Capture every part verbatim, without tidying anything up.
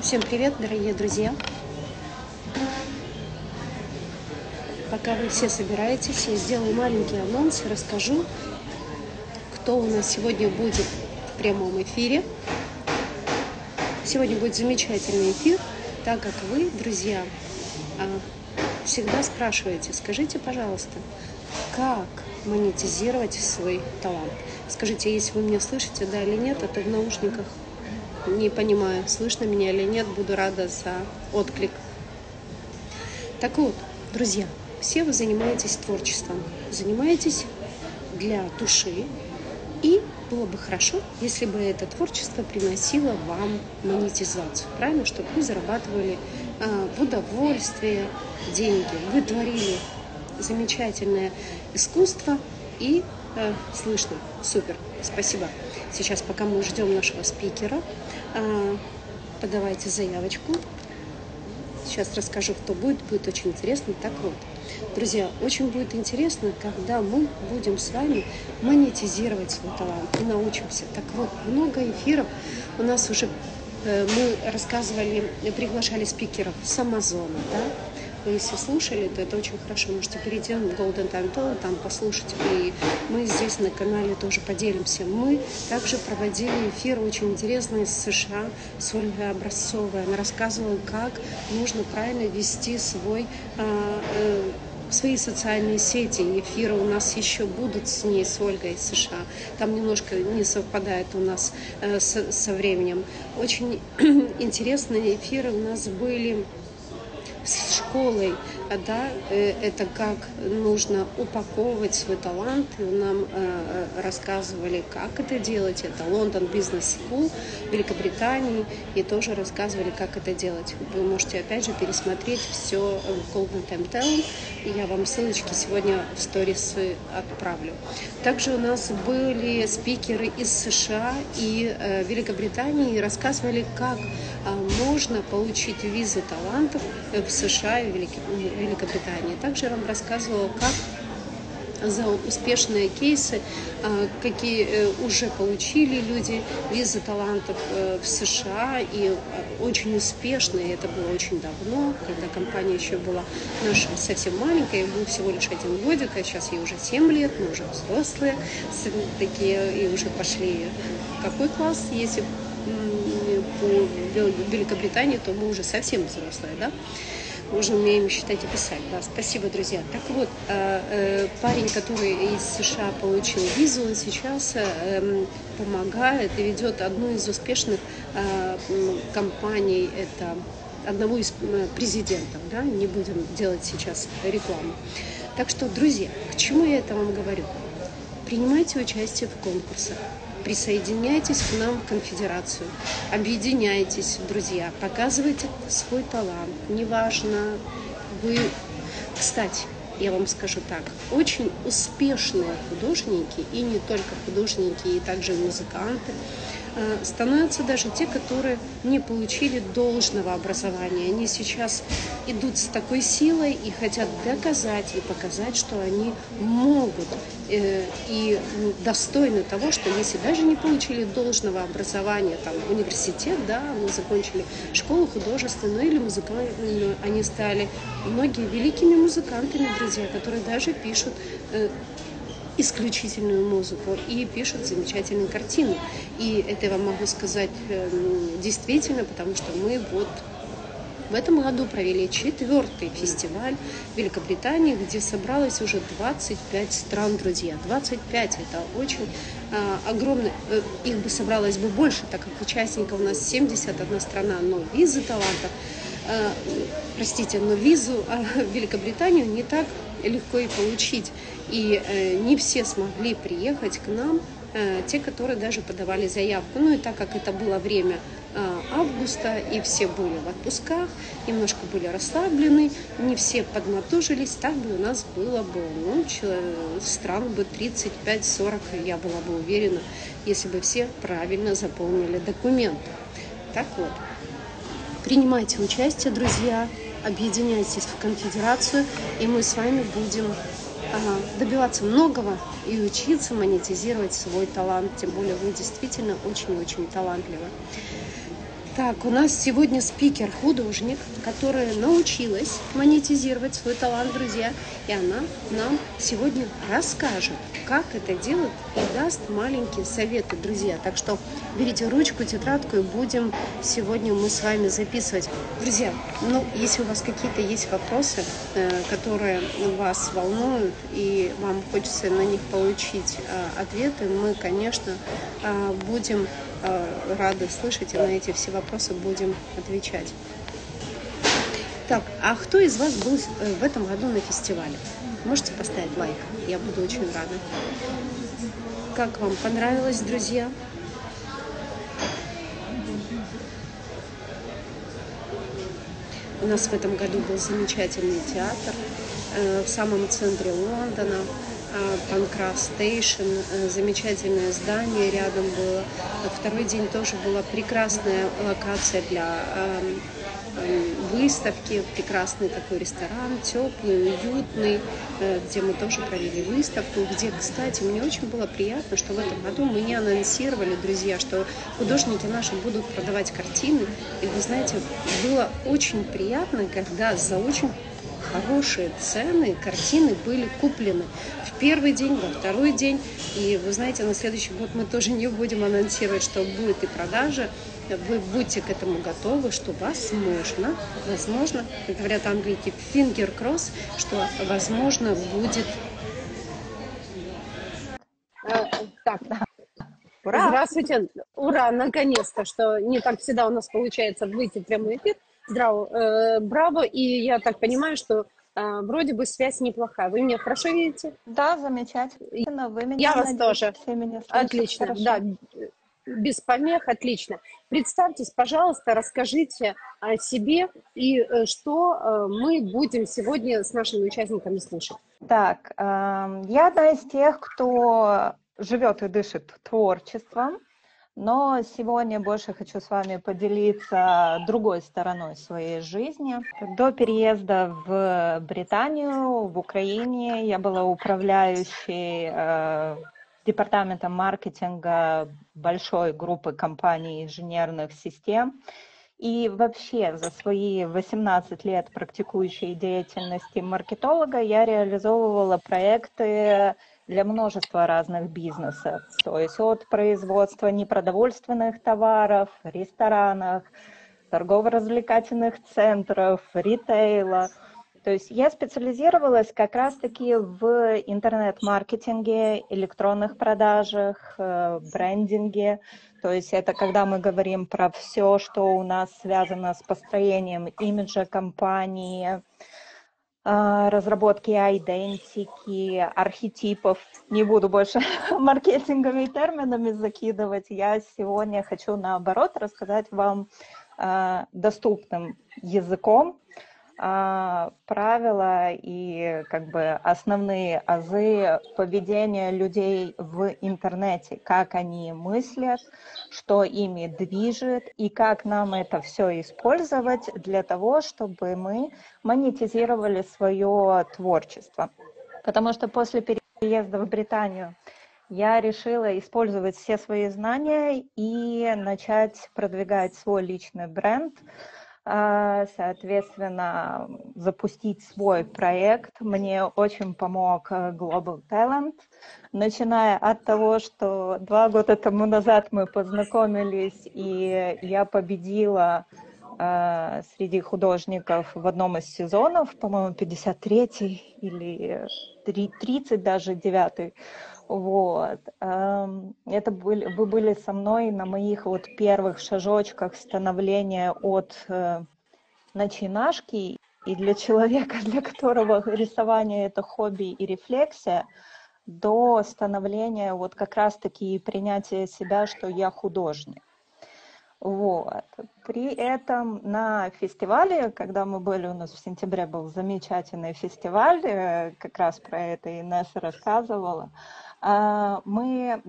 Всем привет, дорогие друзья! Пока вы все собираетесь, я сделаю маленький анонс и расскажу, кто у нас сегодня будет в прямом эфире. Сегодня будет замечательный эфир, так как вы, друзья, всегда спрашиваете, скажите, пожалуйста, как монетизировать свой талант? Скажите, если вы меня слышите, да или нет, а то в наушниках не понимаю, слышно меня или нет, буду рада за отклик. Так вот, друзья, все вы занимаетесь творчеством, занимаетесь для души, и было бы хорошо, если бы это творчество приносило вам монетизацию, правильно, чтобы вы зарабатывали э, в удовольствие деньги, вы творили замечательное искусство и э, слышно, супер, спасибо. Сейчас, пока мы ждем нашего спикера, э, подавайте заявочку. Сейчас расскажу, кто будет, будет очень интересно. Так вот, друзья, очень будет интересно, когда мы будем с вами монетизировать свой талант и научимся. Так вот, много эфиров у нас уже, э, мы рассказывали, приглашали спикеров с Амазона, да? Вы если слушали, то это очень хорошо. Можете перейти в Golden Time Talk, там послушать. И мы здесь на канале тоже поделимся. Мы также проводили эфир очень интересный из США с Ольгой Образцовой. Она рассказывала, как нужно правильно вести свой, а, э, свои социальные сети. Эфиры у нас еще будут с ней, с Ольгой из США. Там немножко не совпадает у нас э, со, со временем. Очень интересные эфиры у нас были с школой, да, это как нужно упаковывать свой талант. И нам э, рассказывали, как это делать. Это London Business School в Великобритании. И тоже рассказывали, как это делать. Вы можете опять же пересмотреть все в Golden Time Talk. И я вам ссылочки сегодня в сторис отправлю. Также у нас были спикеры из США и э, Великобритании. И рассказывали, как э, можно получить визу талантов в США и Великобритании. Также я вам рассказывала, как за успешные кейсы, какие уже получили люди визы талантов в США, и очень успешные. Это было очень давно, когда компания еще была наша совсем маленькая, был всего лишь один годик, а сейчас ей уже семь лет, мы уже взрослые такие, и уже пошли в какой класс, если по Великобритании, то мы уже совсем взрослые, да? Мы уже умеем считать и писать, да, спасибо, друзья. Так вот, парень, который из США получил визу, он сейчас помогает и ведет одну из успешных компаний, это одного из президентов, да, не будем делать сейчас рекламу. Так что, друзья, к чему я это вам говорю? Принимайте участие в конкурсах. Присоединяйтесь к нам в конфедерацию, объединяйтесь, друзья, показывайте свой талант, неважно, вы, кстати, я вам скажу так, очень успешные художники, и не только художники, и также музыканты, становятся даже те, которые не получили должного образования. Они сейчас идут с такой силой и хотят доказать и показать, что они могут э, и достойны того, что если даже не получили должного образования, там, университет, да, мы закончили школу художественную или музыкальную, они стали многие великими музыкантами, друзья, которые даже пишут э, исключительную музыку и пишут замечательные картины. И это я вам могу сказать э, действительно, потому что мы вот в этом году провели четвертый фестиваль в Великобритании, где собралось уже двадцать пять стран, друзья. двадцать пять это очень э, огромно. Э, их бы собралось бы больше, так как участников у нас семьдесят одна страна, но визы талантов, э, простите, но визу э, в Великобританию не так легко и получить. И э, не все смогли приехать к нам, э, те, которые даже подавали заявку. Ну и так как это было время э, августа, и все были в отпусках, немножко были расслаблены, не все поднатужились, так бы у нас было бы, ну, стран бы тридцать пять сорок, я была бы уверена, если бы все правильно заполнили документы. Так вот, принимайте участие, друзья, объединяйтесь в конфедерацию, и мы с вами будем добиваться многого и учиться монетизировать свой талант. Тем более вы действительно очень-очень талантливы. Так, у нас сегодня спикер, художник, которая научилась монетизировать свой талант, друзья, и она нам сегодня расскажет, как это делать, и даст маленькие советы, друзья. Так что берите ручку, тетрадку, и будем сегодня мы с вами записывать. Друзья, ну, если у вас какие-то есть вопросы, которые вас волнуют, и вам хочется на них получить ответы, мы, конечно, будем рады слышать, и на эти все вопросы будем отвечать. Так, а кто из вас был в этом году на фестивале? Можете поставить лайк? Я буду очень рада. Как вам понравилось, друзья? У нас в этом году был замечательный театр в самом центре Лондона. Панкрас Стейшн, замечательное здание рядом было. Второй день тоже была прекрасная локация для выставки, прекрасный такой ресторан, теплый, уютный, где мы тоже провели выставку, где, кстати, мне очень было приятно, что в этом году мы не анонсировали, друзья, что художники наши будут продавать картины. И вы знаете, было очень приятно, когда за очень хорошие цены картины были куплены в первый день, во второй день. И вы знаете, на следующий год мы тоже не будем анонсировать, что будет и продажа. Вы будьте к этому готовы, что возможно, возможно, как говорят английки, finger cross, что возможно будет... Так, ура! Здравствуйте! Ура! Наконец-то, что не так всегда у нас получается выйти в прямой эфир. Здраво, э, браво, и я так понимаю, что э, вроде бы связь неплохая. Вы меня хорошо видите? Да, замечательно. Вы меня, я вас надеюсь, тоже. Все меня слышат Отлично, хорошо. да, без помех, отлично. Представьтесь, пожалуйста, расскажите о себе и э, что э, мы будем сегодня с нашими участниками слушать. Так, э, я одна из тех, кто живет и дышит творчеством. Но сегодня больше хочу с вами поделиться другой стороной своей жизни. До переезда в Британию, в Украине, я была управляющей э, департаментом маркетинга большой группы компаний инженерных систем. И вообще за свои восемнадцать лет практикующей деятельности маркетолога я реализовывала проекты для множества разных бизнесов, то есть от производства непродовольственных товаров, ресторанов, торгово-развлекательных центров, ритейла. То есть я специализировалась как раз-таки в интернет-маркетинге, электронных продажах, брендинге. То есть это когда мы говорим про все, что у нас связано с построением имиджа компании, разработки идентики, архетипов. Не буду больше маркетинговыми терминами закидывать. Я сегодня хочу, наоборот, рассказать вам э, доступным языком э, правила и как бы основные азы поведения людей в интернете, как они мыслят, что ими движет и как нам это все использовать для того, чтобы мы монетизировали свое творчество. Потому что после переезда в Британию я решила использовать все свои знания и начать продвигать свой личный бренд, соответственно, запустить свой проект. Мне очень помог Global Talent, начиная от того, что два года тому назад мы познакомились, и я победила э, среди художников в одном из сезонов, по-моему, пятьдесят третий или тридцать даже девятый. Вот. Это были, вы были со мной на моих вот первых шажочках становления от э, начинашки, и для человека, для которого рисование это хобби и рефлексия, до становления вот как раз-таки принятия себя, что я художник. Вот. При этом на фестивале, когда мы были, у нас в сентябре был замечательный фестиваль, как раз про это Инесса рассказывала, мы,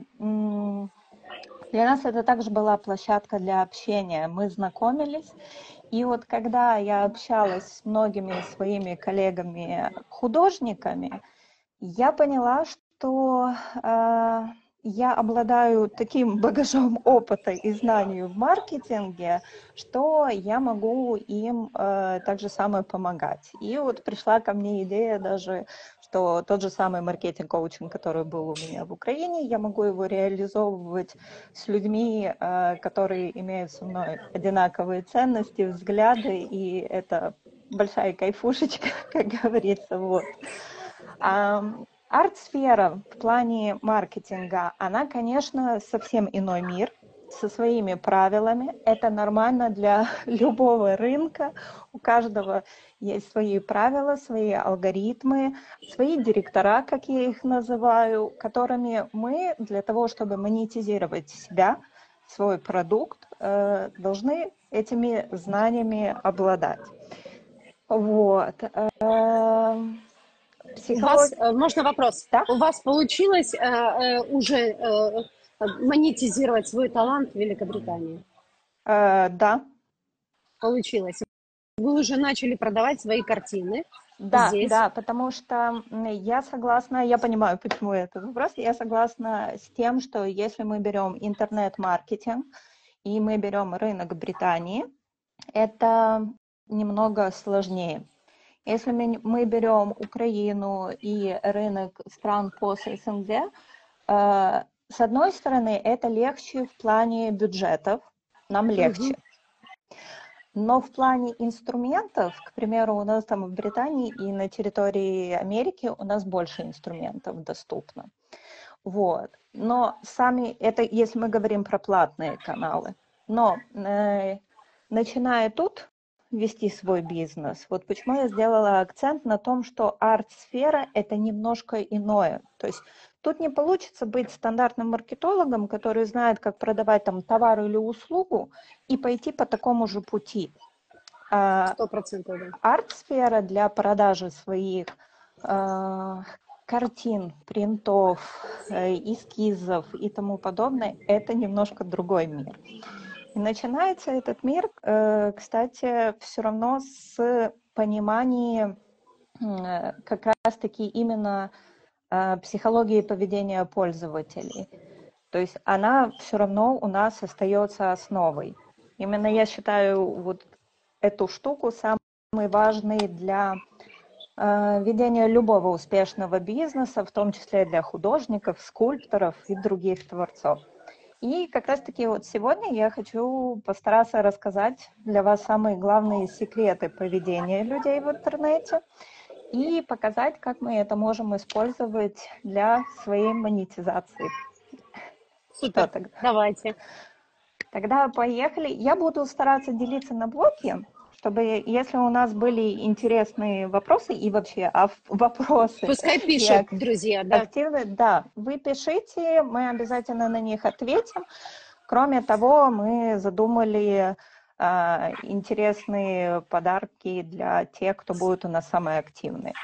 для нас это также была площадка для общения. Мы знакомились, и вот когда я общалась с многими своими коллегами-художниками, я поняла, что я обладаю таким багажом опыта и знаний в маркетинге, что я могу им э, так же самое помогать. И вот пришла ко мне идея даже, что тот же самый маркетинг-коучинг, который был у меня в Украине, я могу его реализовывать с людьми, э, которые имеют со мной одинаковые ценности, взгляды, и это большая кайфушечка, как говорится, вот. Арт-сфера в плане маркетинга, она, конечно, совсем иной мир, со своими правилами. Это нормально для любого рынка. У каждого есть свои правила, свои алгоритмы, свои директора, как я их называю, которыми мы для того, чтобы монетизировать себя, свой продукт, должны этими знаниями обладать. Вот. У вас, Психология. э, можно вопрос? Да? У вас получилось э, э, уже э, монетизировать свой талант в Великобритании? Э, да. Получилось. Вы уже начали продавать свои картины Да, здесь? да, потому что я согласна, я понимаю, почему это вопрос, я согласна с тем, что если мы берем интернет-маркетинг и мы берем рынок Британии, это немного сложнее. Если мы, мы берем Украину и рынок стран пост СНГ, э, с одной стороны, это легче в плане бюджетов, нам легче. Но в плане инструментов, к примеру, у нас там в Британии и на территории Америки у нас больше инструментов доступно. Вот. Но сами, это если мы говорим про платные каналы. Но э, начиная тут вести свой бизнес, вот почему я сделала акцент на том, что арт-сфера – это немножко иное. То есть тут не получится быть стандартным маркетологом, который знает, как продавать там товар или услугу, и пойти по такому же пути. Сто процентов, да. Арт-сфера для продажи своих э, картин, принтов, э, эскизов и тому подобное – это немножко другой мир. И начинается этот мир, э, кстати, все равно с понимания э, как раз-таки именно э, психологии поведения пользователей. То есть она все равно у нас остается основой. Именно я считаю вот эту штуку самой важной для э, ведения любого успешного бизнеса, в том числе для художников, скульпторов и других творцов. И как раз-таки вот сегодня я хочу постараться рассказать для вас самые главные секреты поведения людей в интернете и показать, как мы это можем использовать для своей монетизации. Супер, Что, давайте. Тогда поехали. Я буду стараться делиться на блоки, чтобы, если у нас были интересные вопросы и вообще а, вопросы... Пускай пишут, ак- друзья, да. Активные, да, вы пишите, мы обязательно на них ответим. Кроме того, мы задумали а, интересные подарки для тех, кто будет у нас самые активные.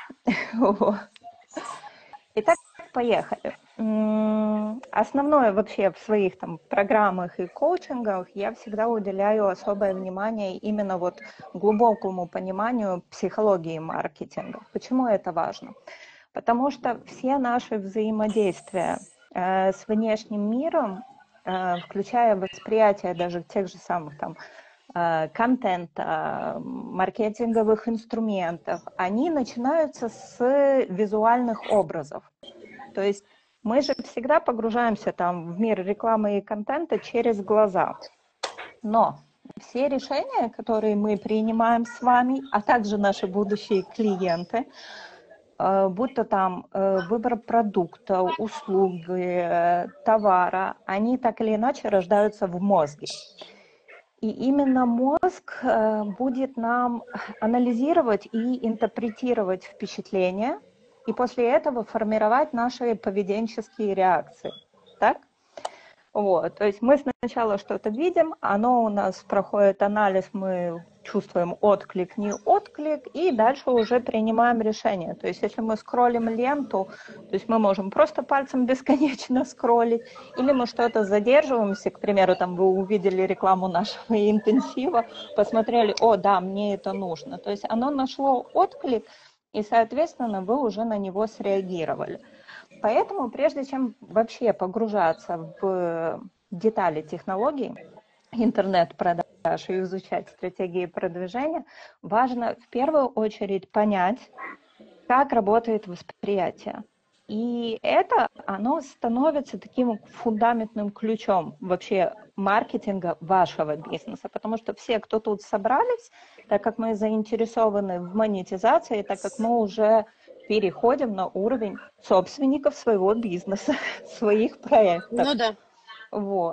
Итак, поехали. Основное вообще в своих там программах и коучингах я всегда уделяю особое внимание именно вот глубокому пониманию психологии маркетинга. Почему это важно? Потому что все наши взаимодействия э, с внешним миром, э, включая восприятие даже тех же самых там э, контента, маркетинговых инструментов, они начинаются с визуальных образов. То есть мы же всегда погружаемся там в мир рекламы и контента через глаза. Но все решения, которые мы принимаем с вами, а также наши будущие клиенты, будь то там выбор продукта, услуги, товара, они так или иначе рождаются в мозге. И именно мозг будет нам анализировать и интерпретировать впечатления, и после этого формировать наши поведенческие реакции. Так? Вот. То есть мы сначала что-то видим, оно у нас проходит анализ, мы чувствуем отклик, не отклик, и дальше уже принимаем решение. То есть если мы скроллим ленту, то есть мы можем просто пальцем бесконечно скроллить, или мы что-то задерживаемся, к примеру, там вы увидели рекламу нашего интенсива, посмотрели, о, да, мне это нужно. То есть оно нашло отклик, и, соответственно, вы уже на него среагировали. Поэтому прежде чем вообще погружаться в детали технологий, интернет-продаж и изучать стратегии продвижения, важно в первую очередь понять, как работает восприятие. И это, оно становится таким фундаментным ключом вообще маркетинга вашего бизнеса, потому что все, кто тут собрались, так как мы заинтересованы в монетизации, так как мы уже переходим на уровень собственников своего бизнеса, своих проектов. Ну да. Вот.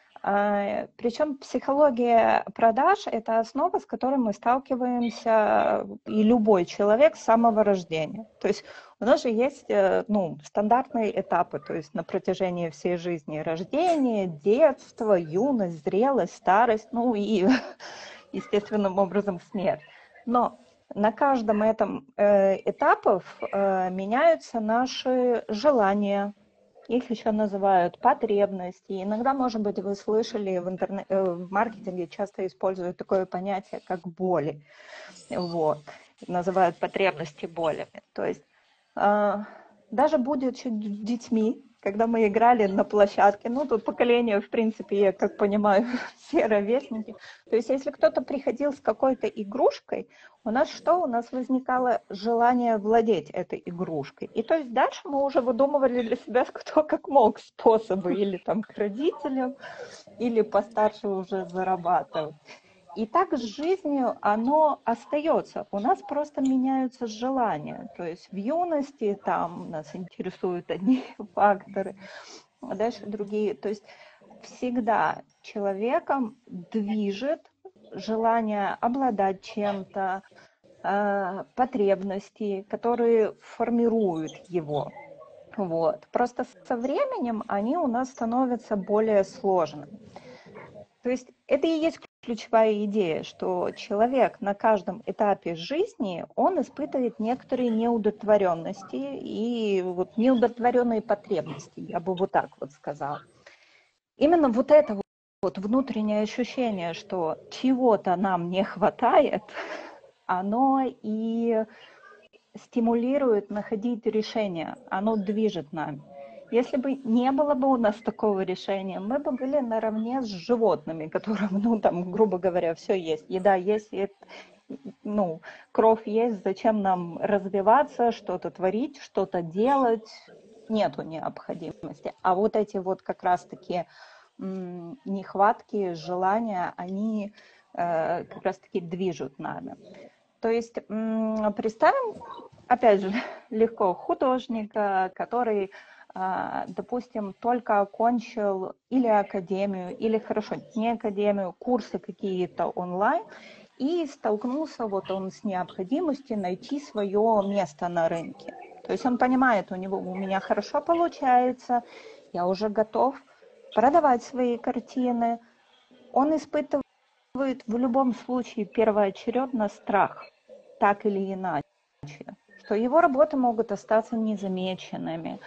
А, причем психология продаж – это основа, с которой мы сталкиваемся, и любой человек с самого рождения. То есть у нас же есть ну, стандартные этапы, то есть на протяжении всей жизни: рождение, детство, юность, зрелость, старость, ну и естественным образом смерть. Но на каждом этом э, этапе э, меняются наши желания. Их еще называют потребности. Иногда, может быть, вы слышали, в, интернет, в маркетинге часто используют такое понятие, как боли. Вот. Называют потребности болями. То есть э, даже будучи детьми, когда мы играли на площадке, ну, тут поколение, в принципе, я как понимаю, все ровесники. То есть если кто-то приходил с какой-то игрушкой, у нас что? У нас возникало желание владеть этой игрушкой. И то есть дальше мы уже выдумывали для себя кто как мог способы, или там к родителям, или постарше уже зарабатывать. И так с жизнью оно остается. У нас просто меняются желания. То есть в юности там нас интересуют одни факторы, а дальше другие. То есть всегда человеком движет желание обладать чем-то, э, потребности, которые формируют его. Вот. Просто со временем они у нас становятся более сложными. То есть это и есть ключевая идея, что человек на каждом этапе жизни, он испытывает некоторые неудовлетворенности и вот неудовлетворенные потребности, я бы вот так вот сказала. Именно вот это вот внутреннее ощущение, что чего-то нам не хватает, оно и стимулирует находить решения, оно движет нами. Если бы не было бы у нас такого решения, мы бы были наравне с животными, которым, ну, там, грубо говоря, все есть. Еда есть, ну, кровь есть, зачем нам развиваться, что-то творить, что-то делать, нету необходимости. А вот эти вот как раз-таки м, нехватки, желания, они э, как раз-таки движут нами. То есть м, представим, опять же, легко художника, который, допустим, только окончил или академию, или, хорошо, не академию, курсы какие-то онлайн, и столкнулся вот он с необходимостью найти свое место на рынке. То есть он понимает, у него, у меня хорошо получается, я уже готов продавать свои картины. Он испытывает в любом случае первоочередно страх, так или иначе, что его работы могут остаться незамеченными,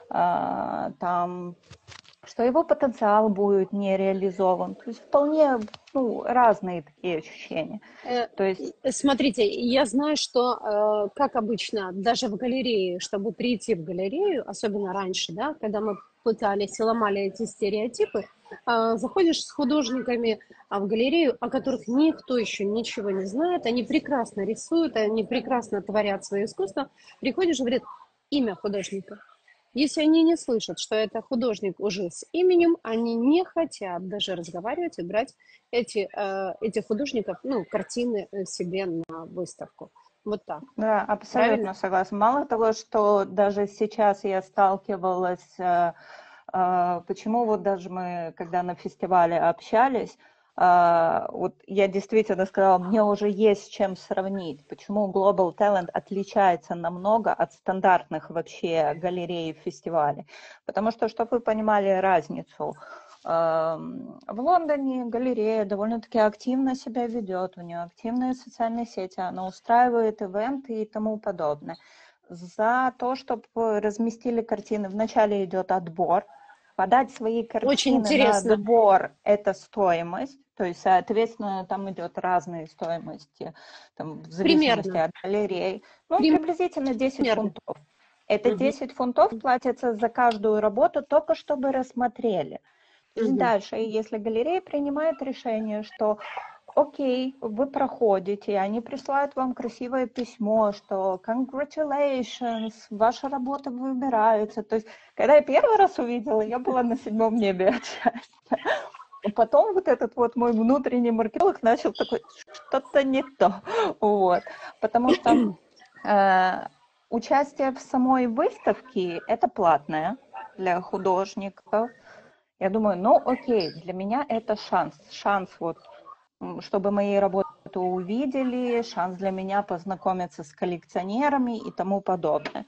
там, что его потенциал будет не реализован. То есть вполне ну, разные такие ощущения. То есть... Смотрите, я знаю, что, как обычно, даже в галерее, чтобы прийти в галерею, особенно раньше, да, когда мы пытались и ломали эти стереотипы, заходишь с художниками в галерею, о которых никто еще ничего не знает, они прекрасно рисуют, они прекрасно творят свое искусство, приходишь и говорят имя художника. Если они не слышат, что это художник уже с именем, они не хотят даже разговаривать и брать эти, э, этих художников, ну, картины себе на выставку. Вот так. Да, абсолютно правильно? Согласна. Мало того, что даже сейчас я сталкивалась, э, э, почему вот даже мы, когда на фестивале общались, Uh, вот я действительно сказала, мне уже есть с чем сравнить, почему Global Talent отличается намного от стандартных вообще галерей и фестивалей. Потому что, чтобы вы понимали разницу, uh, в Лондоне галерея довольно-таки активно себя ведет, у нее активные социальные сети, она устраивает ивенты и тому подобное. За то, чтобы разместили картины, вначале идет отбор. Подать свои картины на отбор – это стоимость, то есть, соответственно, там идет разные стоимости, там, в зависимости Примерно. От галерей. Ну, Примерно. Приблизительно десять фунтов. Это Мгм. десять фунтов платится за каждую работу, только чтобы рассмотрели. То есть Мгм. дальше, если галерея принимает решение, что окей, вы проходите, они присылают вам красивое письмо, что congratulations, ваша работа выбирается. То есть, когда я первый раз увидела, я была на седьмом небе от счастья. Потом вот этот вот мой внутренний маркетолог начал такой, что-то не то. Вот. Потому что э, участие в самой выставке – это платное для художников. Я думаю, ну окей, для меня это шанс. Шанс вот, чтобы мои работы увидели, шанс для меня познакомиться с коллекционерами и тому подобное.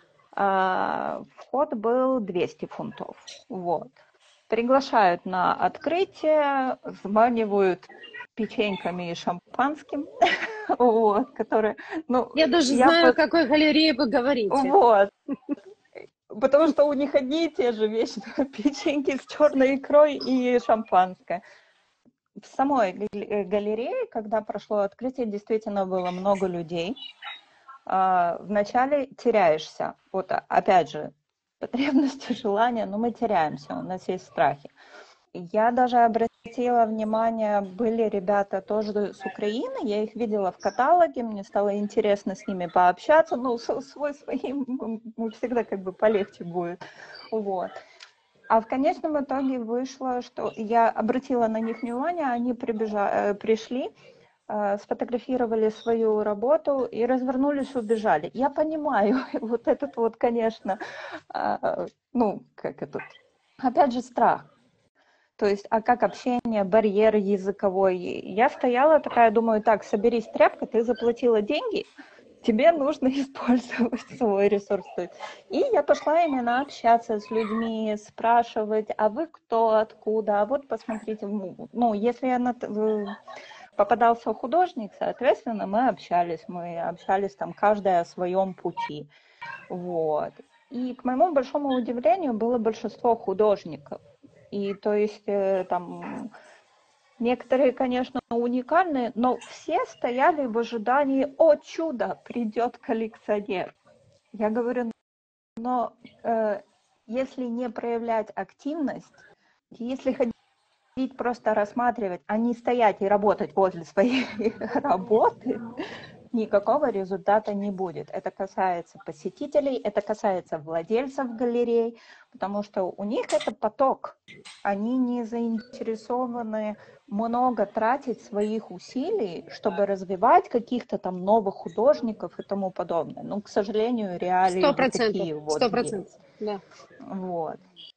А, вход был двести фунтов. Вот. Приглашают на открытие, заманивают печеньками и шампанским, вот, которые, ну, Я даже я знаю, о бы, какой галерее вы говорите. вот, потому что у них одни и те же вещи, печеньки с черной икрой и шампанское. В самой галерее, когда прошло открытие, действительно было много людей. Вначале теряешься. Вот опять же, потребности, желания, но мы теряемся, у нас есть страхи. Я даже обратила внимание, были ребята тоже с Украины, я их видела в каталоге, мне стало интересно с ними пообщаться, ну, свой своим, всегда как бы полегче будет, вот. А в конечном итоге вышло, что я обратила на них внимание, они прибежали, пришли, сфотографировали свою работу и развернулись, убежали. Я понимаю, вот этот вот, конечно, ну, как этот, опять же, страх. То есть, а как общение, барьер языковой. Я стояла такая, думаю, так, соберись, тряпка, ты заплатила деньги, тебе нужно использовать свой ресурс. И я пошла именно общаться с людьми, спрашивать, а вы кто, откуда, а вот посмотрите, ну, если я на... попадался художник, соответственно, мы общались, мы общались там каждая о своем пути, вот. И к моему большому удивлению было большинство художников. И то есть там некоторые, конечно, уникальные, но все стояли в ожидании, о чудо, придет коллекционер. Я говорю, но э, если не проявлять активность, если ходить просто рассматривать, а не стоять и работать возле своей работы, никакого результата не будет. Это касается посетителей, это касается владельцев галерей, потому что у них это поток. Они не заинтересованы много тратить своих усилий, чтобы развивать каких-то там новых художников и тому подобное. Ну, к сожалению, реалии Сто вот процентов, такие вот сто процентов, есть. да. Вот.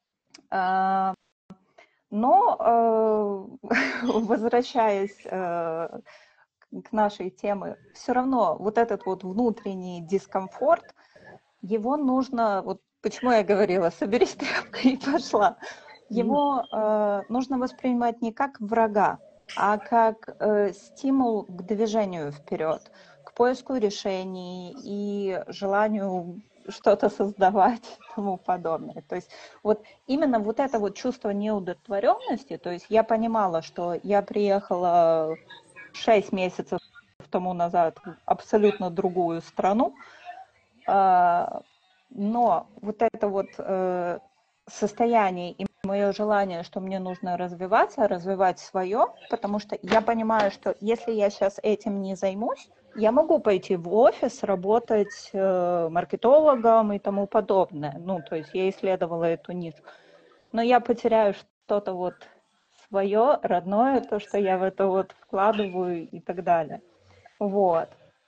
Но, возвращаясь к нашей теме, все равно вот этот вот внутренний дискомфорт, его нужно, вот почему я говорила, соберись тряпкой и пошла, его э, нужно воспринимать не как врага, а как э, стимул к движению вперед, к поиску решений и желанию что-то создавать и тому подобное. То есть вот именно вот это вот чувство неудовлетворенности, то есть я понимала, что я приехала шесть месяцев тому назад в абсолютно другую страну, но вот это вот состояние и мое желание, что мне нужно развиваться, развивать свое, потому что я понимаю, что если я сейчас этим не займусь, я могу пойти в офис, работать маркетологом и тому подобное. Ну, то есть я исследовала эту нишу. Но я потеряю что-то вот свое, родное, то, что я в это вот вкладываю и так далее. Вот.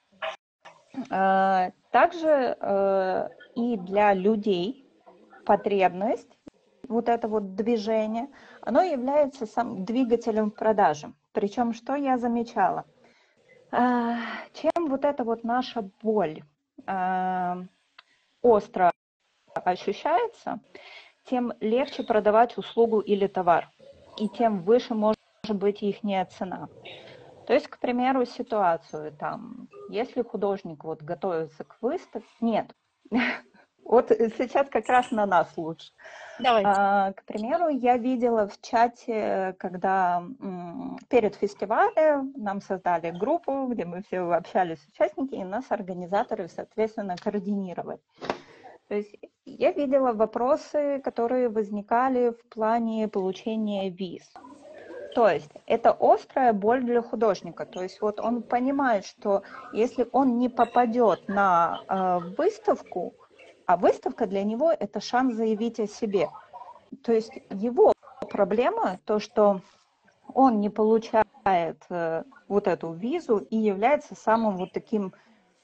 Также и для людей потребность, вот это вот движение, оно является сам двигателем продажи. Причем, что я замечала? Чем вот эта вот наша боль остро ощущается, тем легче продавать услугу или товар, и тем выше может быть их цена. То есть, к примеру, ситуацию там, если художник вот готовится к выставке, нет, вот сейчас как раз на нас лучше. А, к примеру, я видела в чате, когда м, перед фестивалем нам создали группу, где мы все общались с участниками, и нас организаторы, соответственно, координировали. То есть я видела вопросы, которые возникали в плане получения виз. То есть это острая боль для художника. То есть вот он понимает, что если он не попадет на э, выставку, а выставка для него это шанс заявить о себе. То есть его проблема то, что он не получает э, вот эту визу и является самым вот таким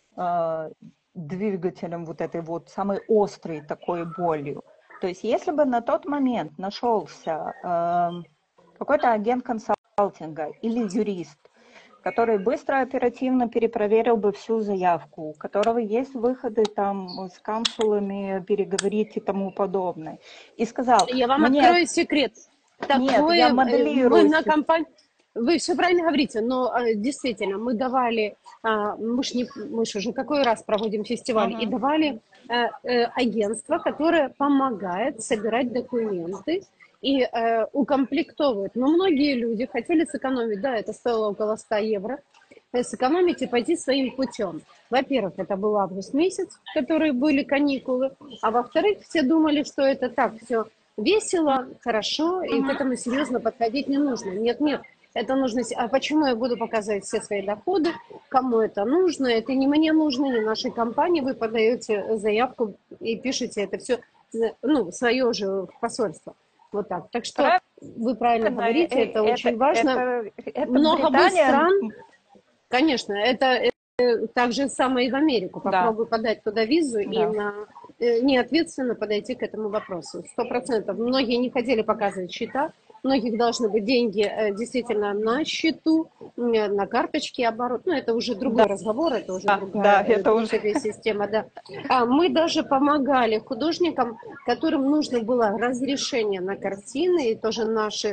э, двигателем вот этой вот самой острой такой болью. То есть если бы на тот момент нашелся э, какой-то агент консалтинга или юрист, который быстро, оперативно перепроверил бы всю заявку, у которого есть выходы там с консулами переговорить и тому подобное, и сказал, Я вам мне открою секрет. нет, я Такое э, мы моделирую. на компании. Вы все правильно говорите, но э, действительно мы давали, а, мы ж не, мы ж уже какой раз проводим фестиваль и Угу. давали э, э, агентство, которое помогает собирать документы и э, укомплектовывает. Но многие люди хотели сэкономить, да, это стоило около ста евро, э, сэкономить и пойти своим путем. Во-первых, это был август месяц, в которые были каникулы, а во-вторых, все думали, что это так все весело, хорошо, и к этому серьезно подходить не нужно. Нет, нет, это нужно... А почему я буду показывать все свои доходы? Кому это нужно? Это не мне нужно, не нашей компании. Вы подаете заявку и пишете это все, ну, свое же посольство. Вот так. Так что вы правильно Правильно, говорите, это э, очень это, важно. это, это Много бы Британия, стран, конечно, это э, так же самое и в Америку. да, Попробуй подать туда визу и да. на, э, неответственно подойти к этому вопросу. Сто процентов. Многие не хотели показывать счета. Многих должны быть деньги э, действительно на счету, э, на карточке оборот. Ну, это уже другой Да, разговор, это уже да, другая э, это уже... принципе система, да. А мы даже помогали художникам, которым нужно было разрешение на картины, и тоже наши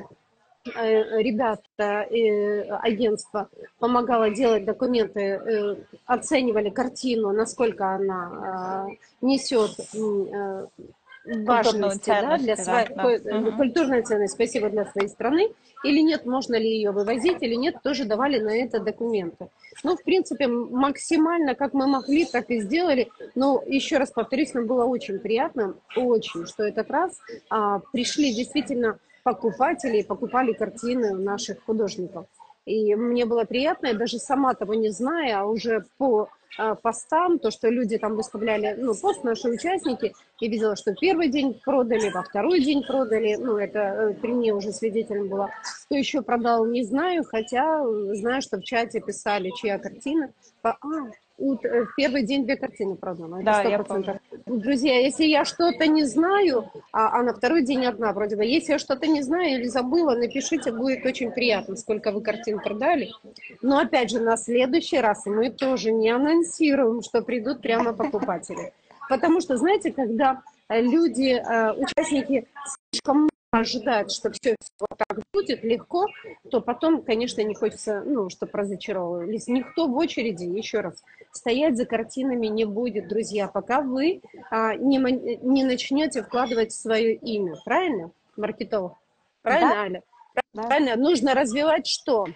э, ребята, э, агентство помогало делать документы, э, оценивали картину, насколько она э, несет э, Культурную важности, да, ценность, для да, своей да. Угу. культурной ценности, спасибо, для своей страны, или нет, можно ли ее вывозить, или нет, тоже давали на это документы. Ну, в принципе, максимально, как мы могли, так и сделали. Но еще раз повторюсь, нам было очень приятно, очень, что этот раз а, пришли действительно покупатели и покупали картины наших художников. И мне было приятно, я даже сама того не зная, а уже по э, постам, то, что люди там выставляли, ну, пост наши участники, я видела, что первый день продали, во второй день продали, ну, это э, при мне уже свидетелем было. Кто еще продал, не знаю, хотя э, знаю, что в чате писали, чья картина. А, вот, э, в первый день две картины продано, это Да, сто я процентов. помню. Друзья, если я что-то не знаю, а, а на второй день одна вроде бы, если я что-то не знаю или забыла, напишите, будет очень приятно, сколько вы картин продали. Но опять же, на следующий раз мы тоже не анонсируем, что придут прямо покупатели. Потому что, знаете, когда люди, э, участники слишком много ожидают, что все вот так будет легко, то потом, конечно, не хочется, ну, чтобы разочаровывались. Никто в очереди, еще раз, стоять за картинами не будет, друзья, пока вы а, не, не начнете вкладывать свое имя. Правильно, маркетолог? Да, Правильно, Аля? да. Правильно, нужно развивать что?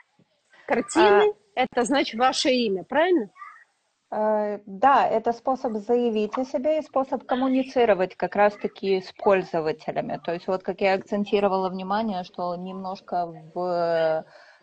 А, Картины, это значит ваше имя, правильно? э, да, это способ заявить о себе и способ коммуницировать как раз-таки с пользователями. То есть вот как я акцентировала внимание, что немножко в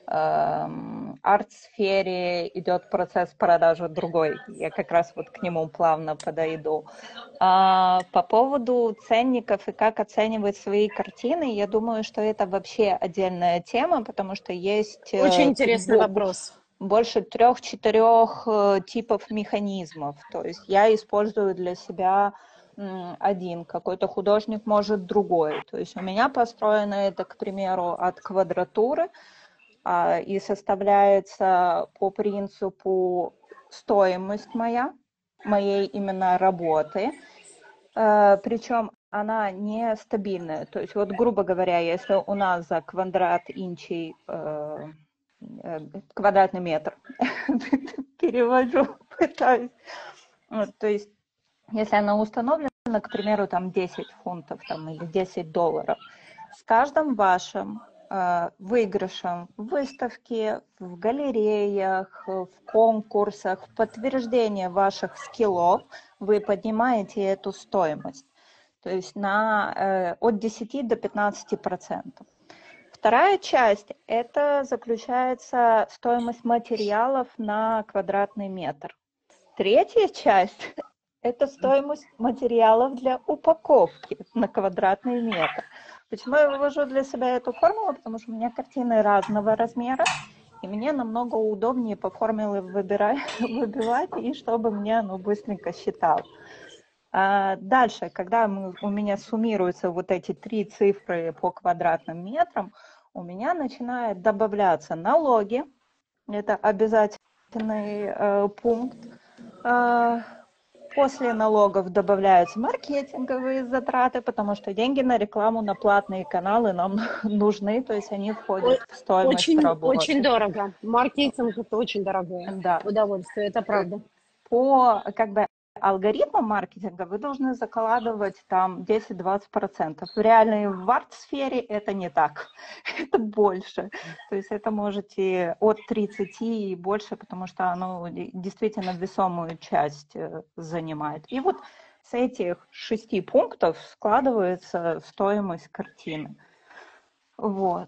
эм, арт-сфере идет процесс продажи другой. Я как раз вот к нему плавно подойду. А, по поводу ценников и как оценивать свои картины, я думаю, что это вообще отдельная тема, потому что есть Очень э, интересный бо- вопрос. больше трех-четырех э, типов механизмов. То есть я использую для себя м, один, какой-то художник может другой. То есть у меня построено это, к примеру, от квадратуры а, и составляется по принципу стоимость моя, моей именно работы. Э, причем она нестабильная. То есть, вот, грубо говоря, если у нас за квадрат инчей э, э, квадратный метр, перевожу, пытаюсь. Вот, то есть, если она установлена, к примеру, там десять фунтов там, или десять долларов, с каждым вашим э, выигрышем в выставке, в галереях, в конкурсах, в подтверждение ваших скиллов вы поднимаете эту стоимость, то есть на, э, от десяти до пятнадцати процентов. Вторая часть – это заключается стоимость материалов на квадратный метр. Третья часть – это стоимость материалов для упаковки на квадратный метр. Почему я вывожу для себя эту формулу? Потому что у меня картины разного размера, и мне намного удобнее по формуле выбирать, выбивать, и чтобы мне оно быстренько считало. А дальше, когда мы, у меня суммируются вот эти три цифры по квадратным метрам, у меня начинает добавляться налоги, это обязательный э, пункт. Э, после налогов добавляются маркетинговые затраты, потому что деньги на рекламу, на платные каналы нам нужны, то есть они входят в стоимость Очень, работы. очень дорого. Маркетинг это очень дорогое Да. удовольствие, это правда. По как бы алгоритмам маркетинга вы должны закладывать там десять-двадцать процентов. В реальной в арт-сфере это не так, это больше. То есть это можете от тридцати и больше, потому что оно действительно весомую часть занимает. И вот с этих шести пунктов складывается стоимость картины. Вот.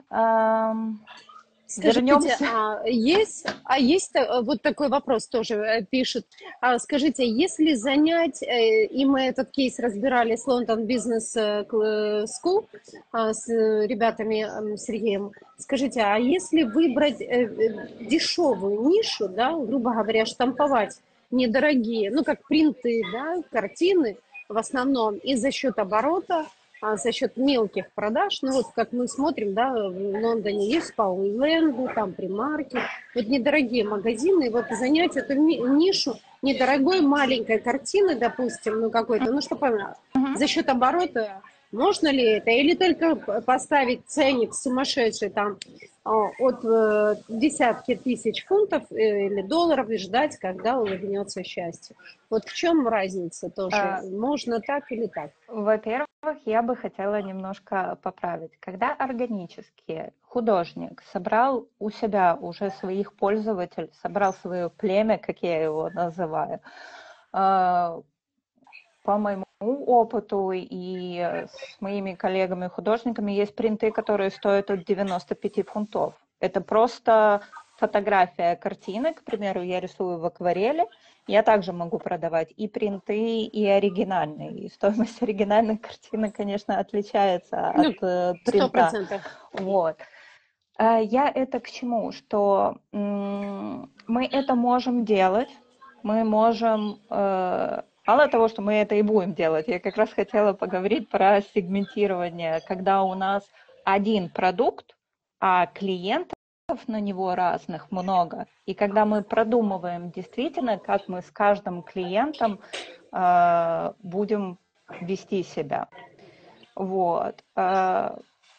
Скажите, Вернемся. а есть, а есть вот такой вопрос тоже пишет. А скажите, если занять, и мы этот кейс разбирали с London Business School с ребятами, Сергеем, скажите, а если выбрать дешевую нишу, да, грубо говоря, штамповать недорогие, ну как принты, да, картины в основном, и за счет оборота, а за счет мелких продаж, ну вот как мы смотрим, да, в Лондоне есть Пауэлленд, там Примарки, вот недорогие магазины, и вот занять эту нишу недорогой маленькой картины, допустим, ну какой-то, ну что понятно, за счет оборота, можно ли это, или только поставить ценник сумасшедший там от э, десятки тысяч фунтов или долларов и ждать, когда улыбнется счастье. Вот в чем разница тоже? А, можно так или так? Во-первых, я бы хотела немножко поправить. Когда органически художник собрал у себя уже своих пользователей, собрал свое племя, как я его называю, э, по моему опыту и с моими коллегами-художниками есть принты, которые стоят от девяноста пяти фунтов. Это просто фотография картины, к примеру, я рисую в акварели, я также могу продавать и принты, и оригинальные. И стоимость оригинальной картины, конечно, отличается ну, от принта. сто процентов. Вот. Я это к чему? Что мы это можем делать, мы можем... Мало того, что мы это и будем делать, я как раз хотела поговорить про сегментирование, когда у нас один продукт, а клиентов на него разных много. И когда мы продумываем действительно, как мы с каждым клиентом э, будем вести себя. Вот. По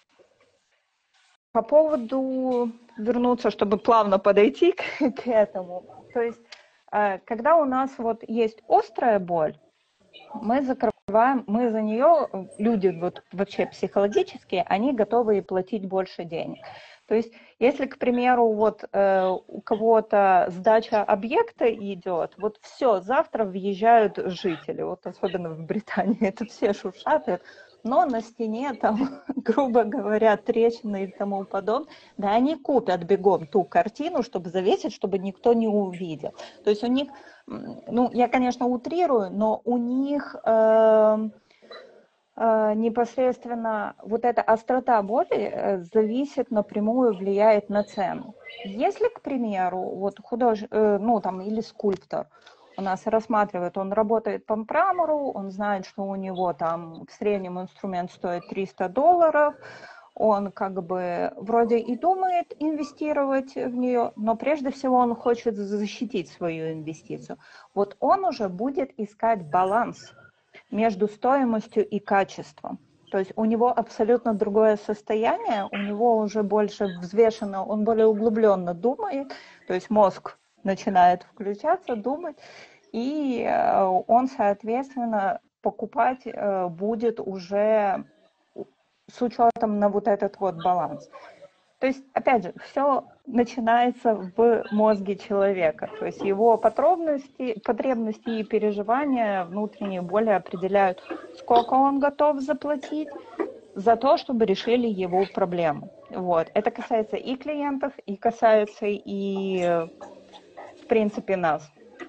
поводу вернуться, чтобы плавно подойти к, к этому. То есть когда у нас вот есть острая боль, мы закрываем, мы за нее, люди вот вообще психологические, они готовы и платить больше денег. То есть, если, к примеру, вот э, у кого-то сдача объекта идет, вот все, завтра въезжают жители, вот особенно в Британии, это все шуршат, но на стене там, грубо говоря, трещины и тому подобное, да, они купят бегом ту картину, чтобы завесить, чтобы никто не увидел. То есть у них, ну, я, конечно, утрирую, но у них э, э, непосредственно вот эта острота боли зависит напрямую, влияет на цену. Если, к примеру, вот художник, э, ну, там, или скульптор, у нас рассматривает, он работает по мрамору, он знает, что у него там в среднем инструмент стоит триста долларов, он как бы вроде и думает инвестировать в нее, но прежде всего он хочет защитить свою инвестицию. Вот он уже будет искать баланс между стоимостью и качеством. То есть у него абсолютно другое состояние, у него уже больше взвешено, он более углубленно думает, то есть мозг начинает включаться, думать, и он, соответственно, покупать будет уже с учетом на вот этот вот баланс. То есть, опять же, все начинается в мозге человека. То есть его потребности, потребности и переживания, внутренние боли определяют, сколько он готов заплатить за то, чтобы решили его проблему. Вот. Это касается и клиентов, и касается и, в принципе, нас.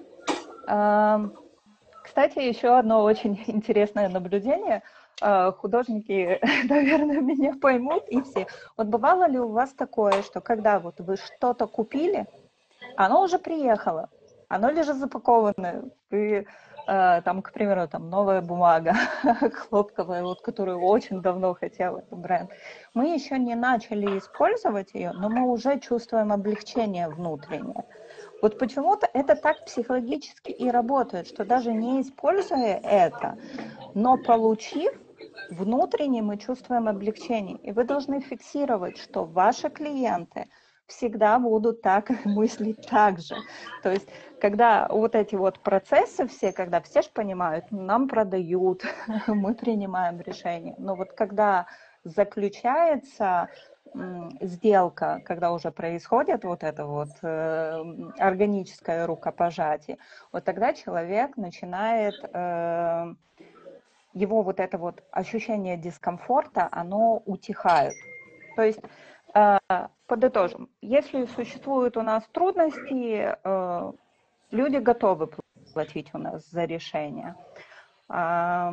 Кстати, еще одно очень интересное наблюдение. Художники, наверное, меня поймут, и все. Вот бывало ли у вас такое, что когда вот вы что-то купили, оно уже приехало, оно лежит запакованное, вы, э, там, к примеру, там новая бумага хлопковая, вот, которую очень давно хотел этот бренд. Мы еще не начали использовать ее, но мы уже чувствуем облегчение внутреннее. Вот почему-то это так психологически и работает, что даже не используя это, но получив, внутренне мы чувствуем облегчение. И вы должны фиксировать, что ваши клиенты всегда будут так мыслить так же. То есть, когда вот эти вот процессы все, когда все же понимают, нам продают, мы принимаем решение. Но вот когда заключается сделка, когда уже происходит вот это вот э, органическое рукопожатие, вот тогда человек начинает, э, его вот это вот ощущение дискомфорта, оно утихает. То есть, э, подытожим, если существуют у нас трудности, э, люди готовы платить у нас за решение. Э,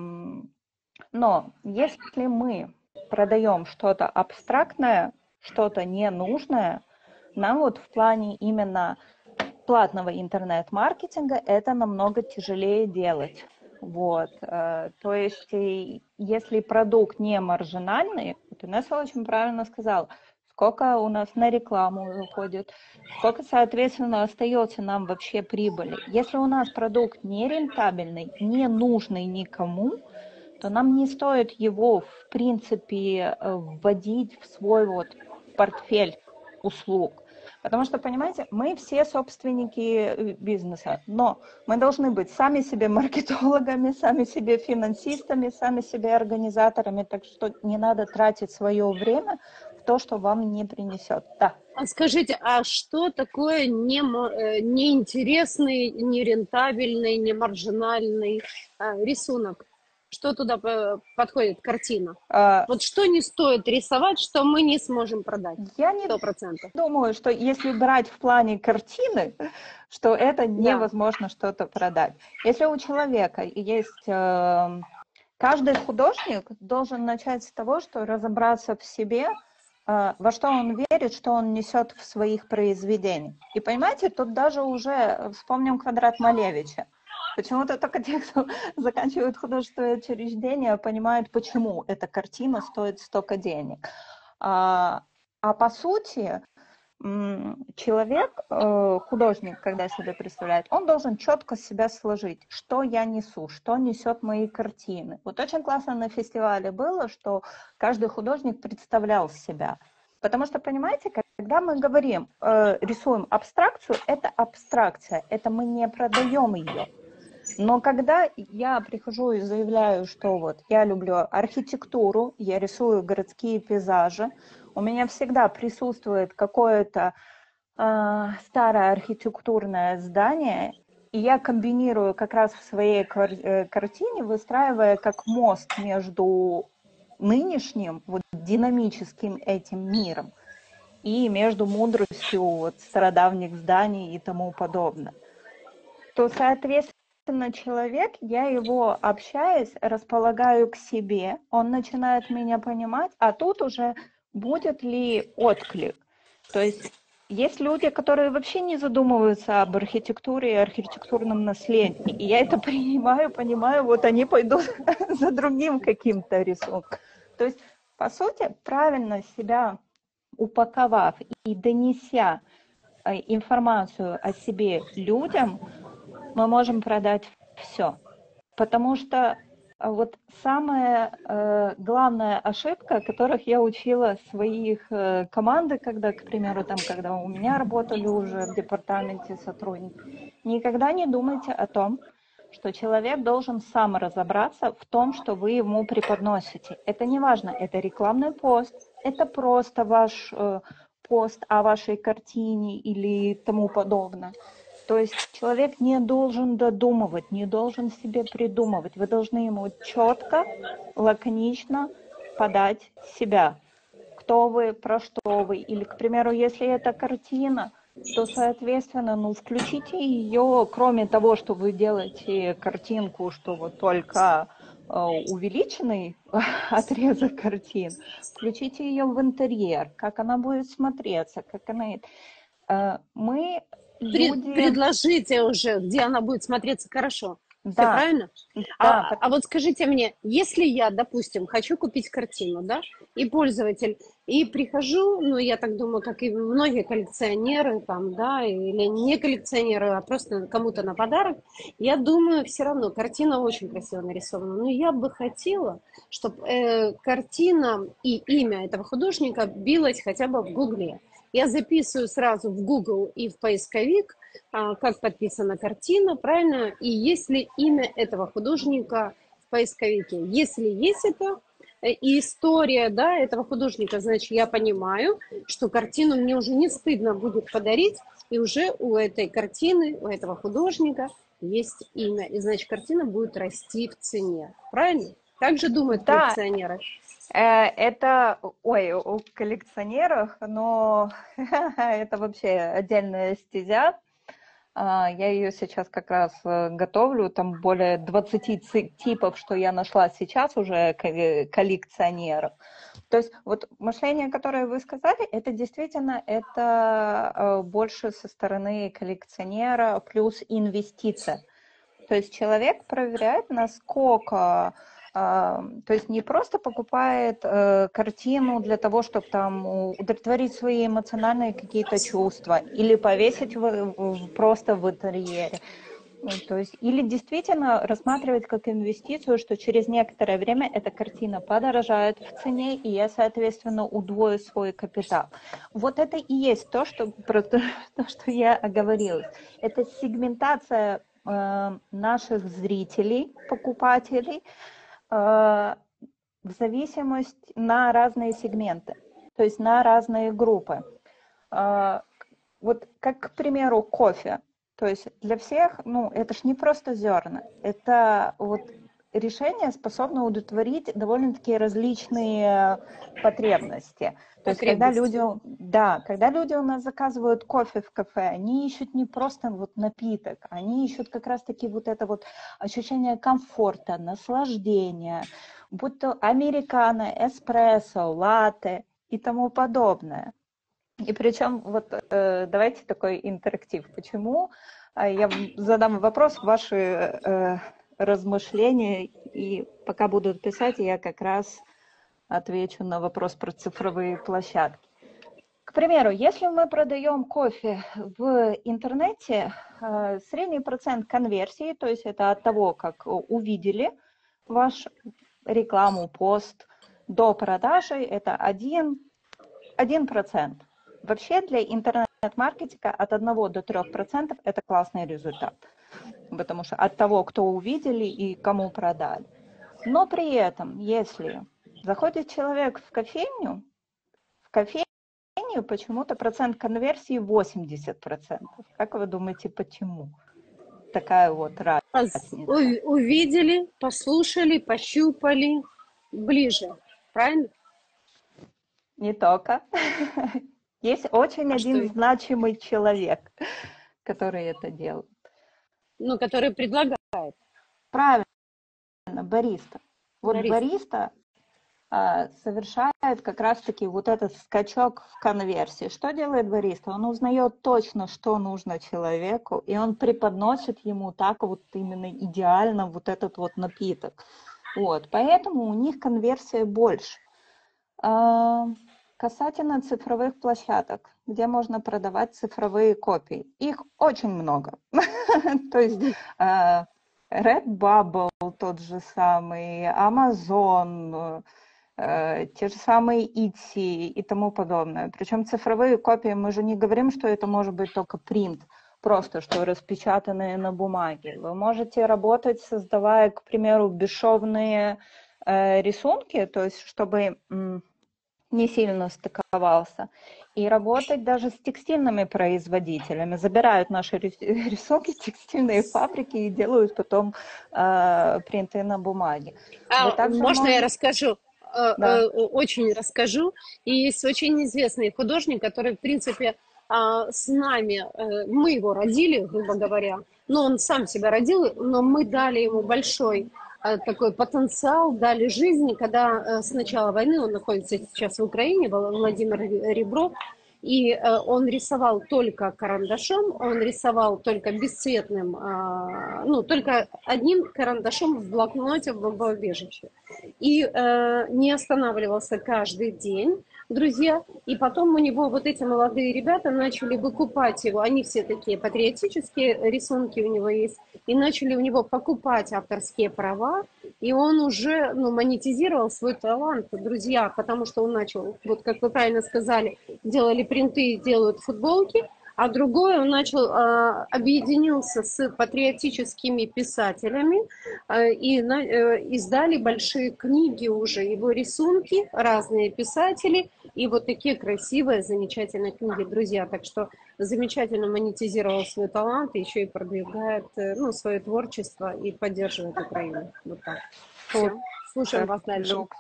но если мы продаем что-то абстрактное, что-то ненужное, нам вот в плане именно платного интернет-маркетинга это намного тяжелее делать. Вот. То есть, если продукт не маржинальный, вот Инесса очень правильно сказала, сколько у нас на рекламу уходит, сколько, соответственно, остается нам вообще прибыли. Если у нас продукт не рентабельный, не нужный никому, то нам не стоит его, в принципе, вводить в свой вот портфель услуг. Потому что, понимаете, мы все собственники бизнеса, но мы должны быть сами себе маркетологами, сами себе финансистами, сами себе организаторами, так что не надо тратить свое время в то, что вам не принесет. Да. А скажите, а что такое не, неинтересный, нерентабельный, немаржинальный рисунок? Что туда подходит, картина? А, вот что не стоит рисовать, что мы не сможем продать? Я не думаю, что если брать в плане картины, что это невозможно да. что-то продать. Если у человека есть... Э, каждый художник должен начать с того, что разобраться в себе, э, во что он верит, что он несет в своих произведениях. И понимаете, тут даже уже вспомним «Квадрат Малевича». Почему-то только те, кто заканчивает художественное учреждение, понимают, почему эта картина стоит столько денег. А, а по сути, человек, художник, когда себя представляет, он должен четко себя сложить, что я несу, что несет мои картины. Вот очень классно на фестивале было, что каждый художник представлял себя. Потому что, понимаете, когда мы говорим, рисуем абстракцию, это абстракция, это мы не продаем ее. Но когда я прихожу и заявляю, что вот я люблю архитектуру, я рисую городские пейзажи, у меня всегда присутствует какое-то э, старое архитектурное здание, и я комбинирую как раз в своей картине, выстраивая как мост между нынешним, вот, динамическим этим миром и между мудростью вот, стародавних зданий и тому подобное. То, соответственно, человек, я его, общаясь, располагаю к себе, он начинает меня понимать, а тут уже будет ли отклик. То есть есть люди, которые вообще не задумываются об архитектуре и архитектурном наследии, и я это принимаю, понимаю, вот они пойдут за другим каким-то рисунком. То есть, по сути, правильно себя упаковав и донеся информацию о себе людям, мы можем продать все. Потому что вот самая э, главная ошибка, которых я учила своих э, команды, когда, к примеру, там, когда у меня работали уже в департаменте сотрудники, никогда не думайте о том, что человек должен сам разобраться в том, что вы ему преподносите. Это не важно, это рекламный пост, это просто ваш э, пост о вашей картине или тому подобное. То есть человек не должен додумывать, не должен себе придумывать. Вы должны ему четко, лаконично подать себя. Кто вы, про что вы. Или, к примеру, если это картина, то, соответственно, ну, включите ее, кроме того, что вы делаете картинку, что вот только э, увеличенный отрезок картин, включите ее в интерьер, как она будет смотреться, как она... Э, мы люди... Предложите уже, где она будет смотреться хорошо. Все Да, правильно? да, А, а вот скажите мне, если я, допустим, хочу купить картину, да, и пользователь, и прихожу, ну, я так думаю, как и многие коллекционеры, там, да, или не коллекционеры, а просто кому-то на подарок, я думаю, все равно картина очень красиво нарисована, но я бы хотела, чтобы э, картина и имя этого художника билось хотя бы в Гугле. Я записываю сразу в Google и в поисковик, как подписана картина, правильно, и есть ли имя этого художника в поисковике. Если есть это, и история, да, этого художника, значит, я понимаю, что картину мне уже не стыдно будет подарить, и уже у этой картины, у этого художника есть имя, и, значит, картина будет расти в цене. Правильно? Так же думают да, коллекционеры. это, ой, у коллекционеров, но это вообще отдельная стезя. Я ее сейчас как раз готовлю, там более двадцати типов, что я нашла сейчас уже коллекционеров. То есть вот мышление, которое вы сказали, это действительно это больше со стороны коллекционера плюс инвестиция. То есть человек проверяет, насколько... То есть не просто покупает э, картину для того, чтобы там удовлетворить свои эмоциональные какие-то чувства или повесить в, в, просто в интерьере. То есть, или действительно рассматривать как инвестицию, что через некоторое время эта картина подорожает в цене, и я, соответственно, удвою свой капитал. Вот это и есть то, что, про то, что я оговорилась. Это сегментация э, наших зрителей, покупателей, в зависимости на разные сегменты, то есть на разные группы. Вот как, к примеру, кофе. То есть для всех, ну, это ж не просто зерна, это вот решение способно удовлетворить довольно-таки различные потребности. То есть когда люди, да, когда люди у нас заказывают кофе в кафе, они ищут не просто вот напиток, они ищут как раз-таки вот это вот ощущение комфорта, наслаждения, будь то американо, эспрессо, латте и тому подобное. И причем, вот э, давайте такой интерактив. Почему? Я задам вопрос, ваши э, размышления, и пока буду писать, я как раз отвечу на вопрос про цифровые площадки. К примеру, если мы продаем кофе в интернете, э, средний процент конверсии, то есть это от того, как увидели ваш рекламу, пост, до продажи, это один процент. Вообще для интернет-маркетинга от одного до трёх процентов это классный результат, потому что от того, кто увидели и кому продали. Но при этом, если заходит человек в кофейню, в кофейню почему-то процент конверсии восемьдесят процентов. Как вы думаете, почему? Такая вот разница. Увидели, послушали, пощупали ближе, правильно? Не только. Есть очень а один что? значимый человек, который это делает. Ну, который предлагает. Правильно, бариста. Вот бариста, бариста а, совершает как раз-таки вот этот скачок в конверсии. Что делает бариста? Он узнает точно, что нужно человеку, и он преподносит ему так вот именно идеально вот этот вот напиток. Вот, поэтому у них конверсия больше. А, касательно цифровых площадок, где можно продавать цифровые копии. Их очень много. То есть Redbubble тот же самый, Amazon, те же самые Etsy и тому подобное. Причем цифровые копии, мы же не говорим, что это может быть только принт. просто что распечатанные на бумаге. Вы можете работать, создавая, к примеру, бесшовные э, рисунки, то есть чтобы м, не сильно стыковался. И работать даже с текстильными производителями. Забирают наши рисунки текстильные фабрики и делают потом э, принты на бумаге. Вы А, также можно я можете... расскажу? Э, Да. э, Очень расскажу. И есть очень известный художник, который, в принципе, а, с нами, э, мы его родили, грубо говоря, но он сам себя родил, но мы дали ему большой э, такой потенциал, дали жизни, когда э, с начала войны, он находится сейчас в Украине, Владимир Ребров, и э, он рисовал только карандашом, он рисовал только бесцветным, э, ну, только одним карандашом в блокноте в бомбоубежище. И э, не останавливался каждый день, друзья. И потом у него вот эти молодые ребята начали выкупать его, они все такие патриотические рисунки у него есть, и начали у него покупать авторские права, и он уже, ну, монетизировал свой талант, друзья, потому что он начал, вот как вы правильно сказали, делали принты, делают футболки, а другой он начал, э, объединился с патриотическими писателями э, и на, э, издали большие книги уже, его рисунки, разные писатели, и вот такие красивые, замечательные книги, друзья. Так что замечательно монетизировал свой талант, еще и продвигает, э, ну, свое творчество и поддерживает Украину. Вот так. Все, слушаем вас дальше. Люкс.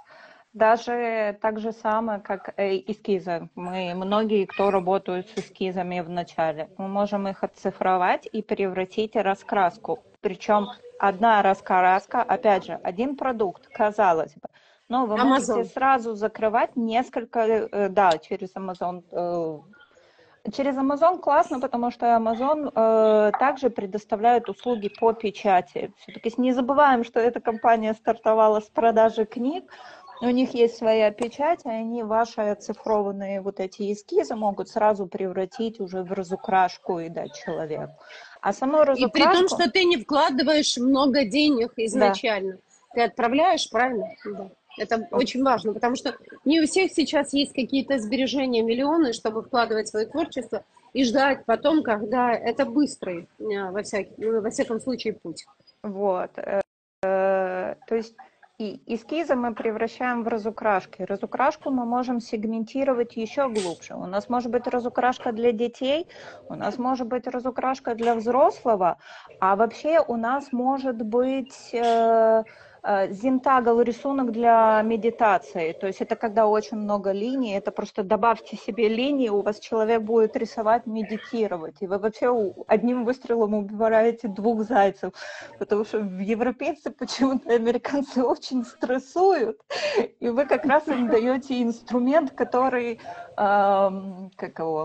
Даже так же самое, как э, эскизы. Мы, многие, кто работают с эскизами в начале, мы можем их оцифровать и превратить в раскраску. Причем одна раскраска, опять же, один продукт, казалось бы. Но вы Amazon. можете сразу закрывать несколько, э, да, через Amazon. Э, через Amazon классно, потому что Amazon э, также предоставляет услуги по печати. Все-таки не забываем, что эта компания стартовала с продажи книг. У них есть своя печать, и они ваши оцифрованные вот эти эскизы могут сразу превратить уже в разукрашку и дать человеку. А саму разукрашку... И при том, что ты не вкладываешь много денег изначально. Да. Ты отправляешь, правильно? Да. Это очень важно, потому что не у всех сейчас есть какие-то сбережения, миллионы, чтобы вкладывать в свое творчество и ждать потом, когда это быстрый, во, всякий, во всяком случае, путь. Вот. То есть и эскизы мы превращаем в разукрашки. Разукрашку мы можем сегментировать еще глубже. У нас может быть разукрашка для детей, у нас может быть разукрашка для взрослого, а вообще у нас может быть э, э, зинтагл рисунок для медитации. То есть это когда очень много линий, это просто добавьте себе линии, у вас человек будет рисовать, медитировать. И вы вообще одним выстрелом убиваете двух зайцев, потому что европейцы почему-то, американцы очень стрессуют, и вы как раз им даете инструмент, который, эм, как его,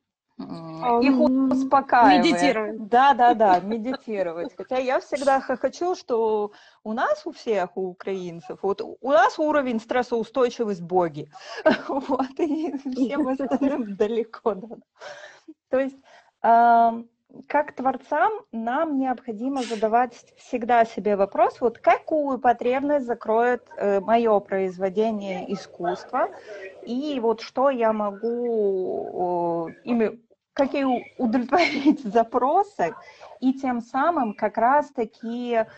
их успокаивает. Медитировать. Да, да, да, медитировать. Хотя я всегда хохочу, что у нас у всех, у украинцев, вот у нас уровень стрессоустойчивость боги, вот, и всем остальным далеко, да. То есть эм, как творцам нам необходимо задавать всегда себе вопрос, вот какую потребность закроет э, мое произведение искусства, и вот что я могу э, ими, какие удовлетворить запросы, и тем самым как раз-таки э,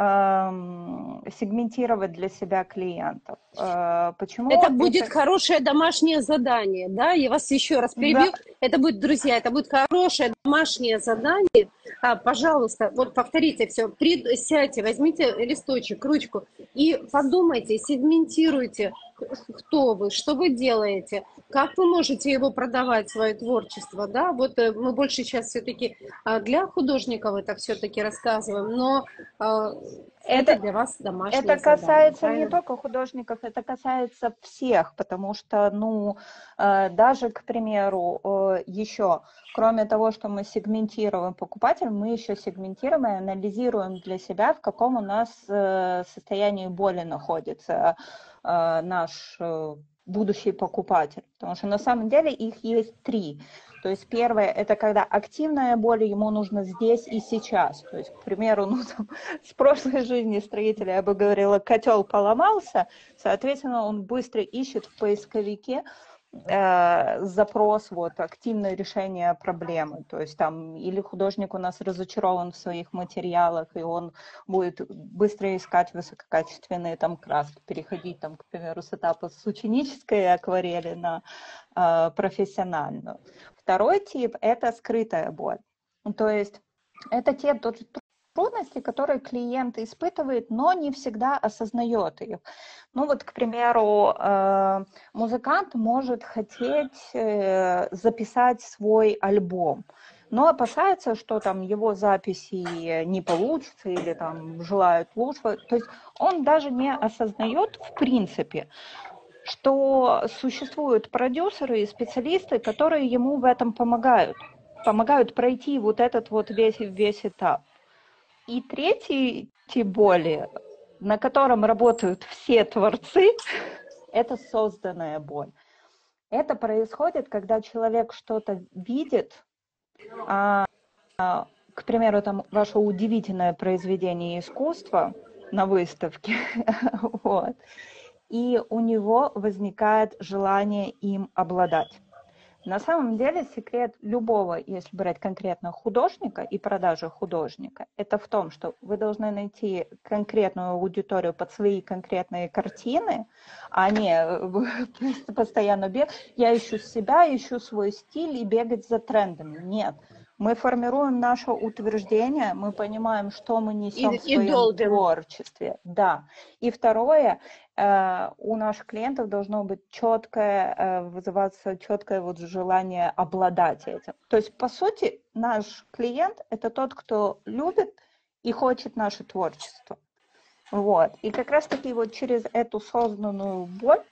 сегментировать для себя клиентов. Э, почему? Это будет это... хорошее домашнее задание, да? Я вас еще раз перебью. Да. Это будет, друзья, это будет хорошее домашнее задание. А, пожалуйста, вот повторите все. При... Сядьте, возьмите листочек, ручку и подумайте, сегментируйте, кто вы, что вы делаете, как вы можете его продавать, свое творчество, да? Вот мы больше сейчас все-таки для художников это все-таки рассказываем, но это, это для вас домашнее задание. Это касается задание, не только художников, это касается всех, потому что, ну, даже, к примеру, еще, кроме того, что мы сегментируем покупателя, мы еще сегментируем и анализируем для себя, в каком у нас состоянии боли находится наш будущий покупатель. Потому что на самом деле их есть три. То есть первое, это когда активная боль, ему нужно здесь и сейчас. То есть, к примеру, ну, там, с прошлой жизни строителя, я бы говорила, котел поломался, соответственно, он быстро ищет в поисковике э, запрос, вот, активное решение проблемы. То есть там или художник у нас разочарован в своих материалах, и он будет быстро искать высококачественные там краски, переходить там, к примеру, с этапа с ученической акварели на э, профессиональную. Второй тип – это скрытая боль. То есть это те тоже трудности, которые клиент испытывает, но не всегда осознает их. Ну вот, к примеру, э, музыкант может хотеть э, записать свой альбом, но опасается, что там его записи не получится или там желают лучшего. То есть он даже не осознает в принципе, что существуют продюсеры и специалисты, которые ему в этом помогают, помогают пройти вот этот вот весь, весь этап. И третий тип боли, на котором работают все творцы, это созданная боль. Это происходит, когда человек что-то видит, а, а, к примеру, там ваше удивительное произведение искусства на выставке, вот, и у него возникает желание им обладать. На самом деле секрет любого, если брать конкретно художника и продажи художника, это в том, что вы должны найти конкретную аудиторию под свои конкретные картины, а не постоянно бегать. Я ищу себя, ищу свой стиль и бегать за трендами. Нет. Мы формируем наше утверждение, мы понимаем, что мы несем И, в и своем долбим. творчестве. Да. И второе, у наших клиентов должно быть четкое, вызываться четкое вот желание обладать этим. То есть, по сути, наш клиент – это тот, кто любит и хочет наше творчество. Вот. И как раз-таки вот через эту созданную боль,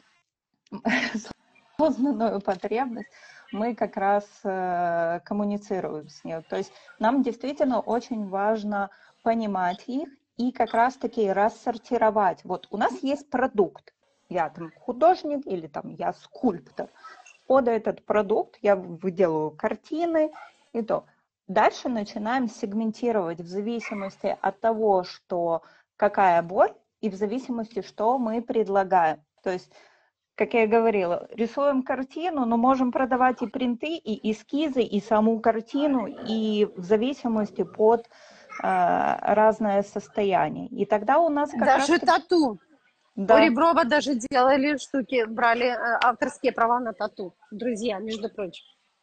осознанную потребность, мы как раз э, коммуницируем с ней. То есть нам действительно очень важно понимать их и как раз-таки рассортировать. Вот у нас есть продукт. Я там художник или там я скульптор. Под этот продукт я выделываю картины и то. Дальше начинаем сегментировать в зависимости от того, что какая боль, и в зависимости, что мы предлагаем. То есть как я и говорила, рисуем картину, но можем продавать и принты, и эскизы, и саму картину, и в зависимости под э, разное состояние. И тогда у нас как раз... Даже тату. У Да. Реброва даже делали штуки, брали э, авторские права на тату. Друзья, между прочим.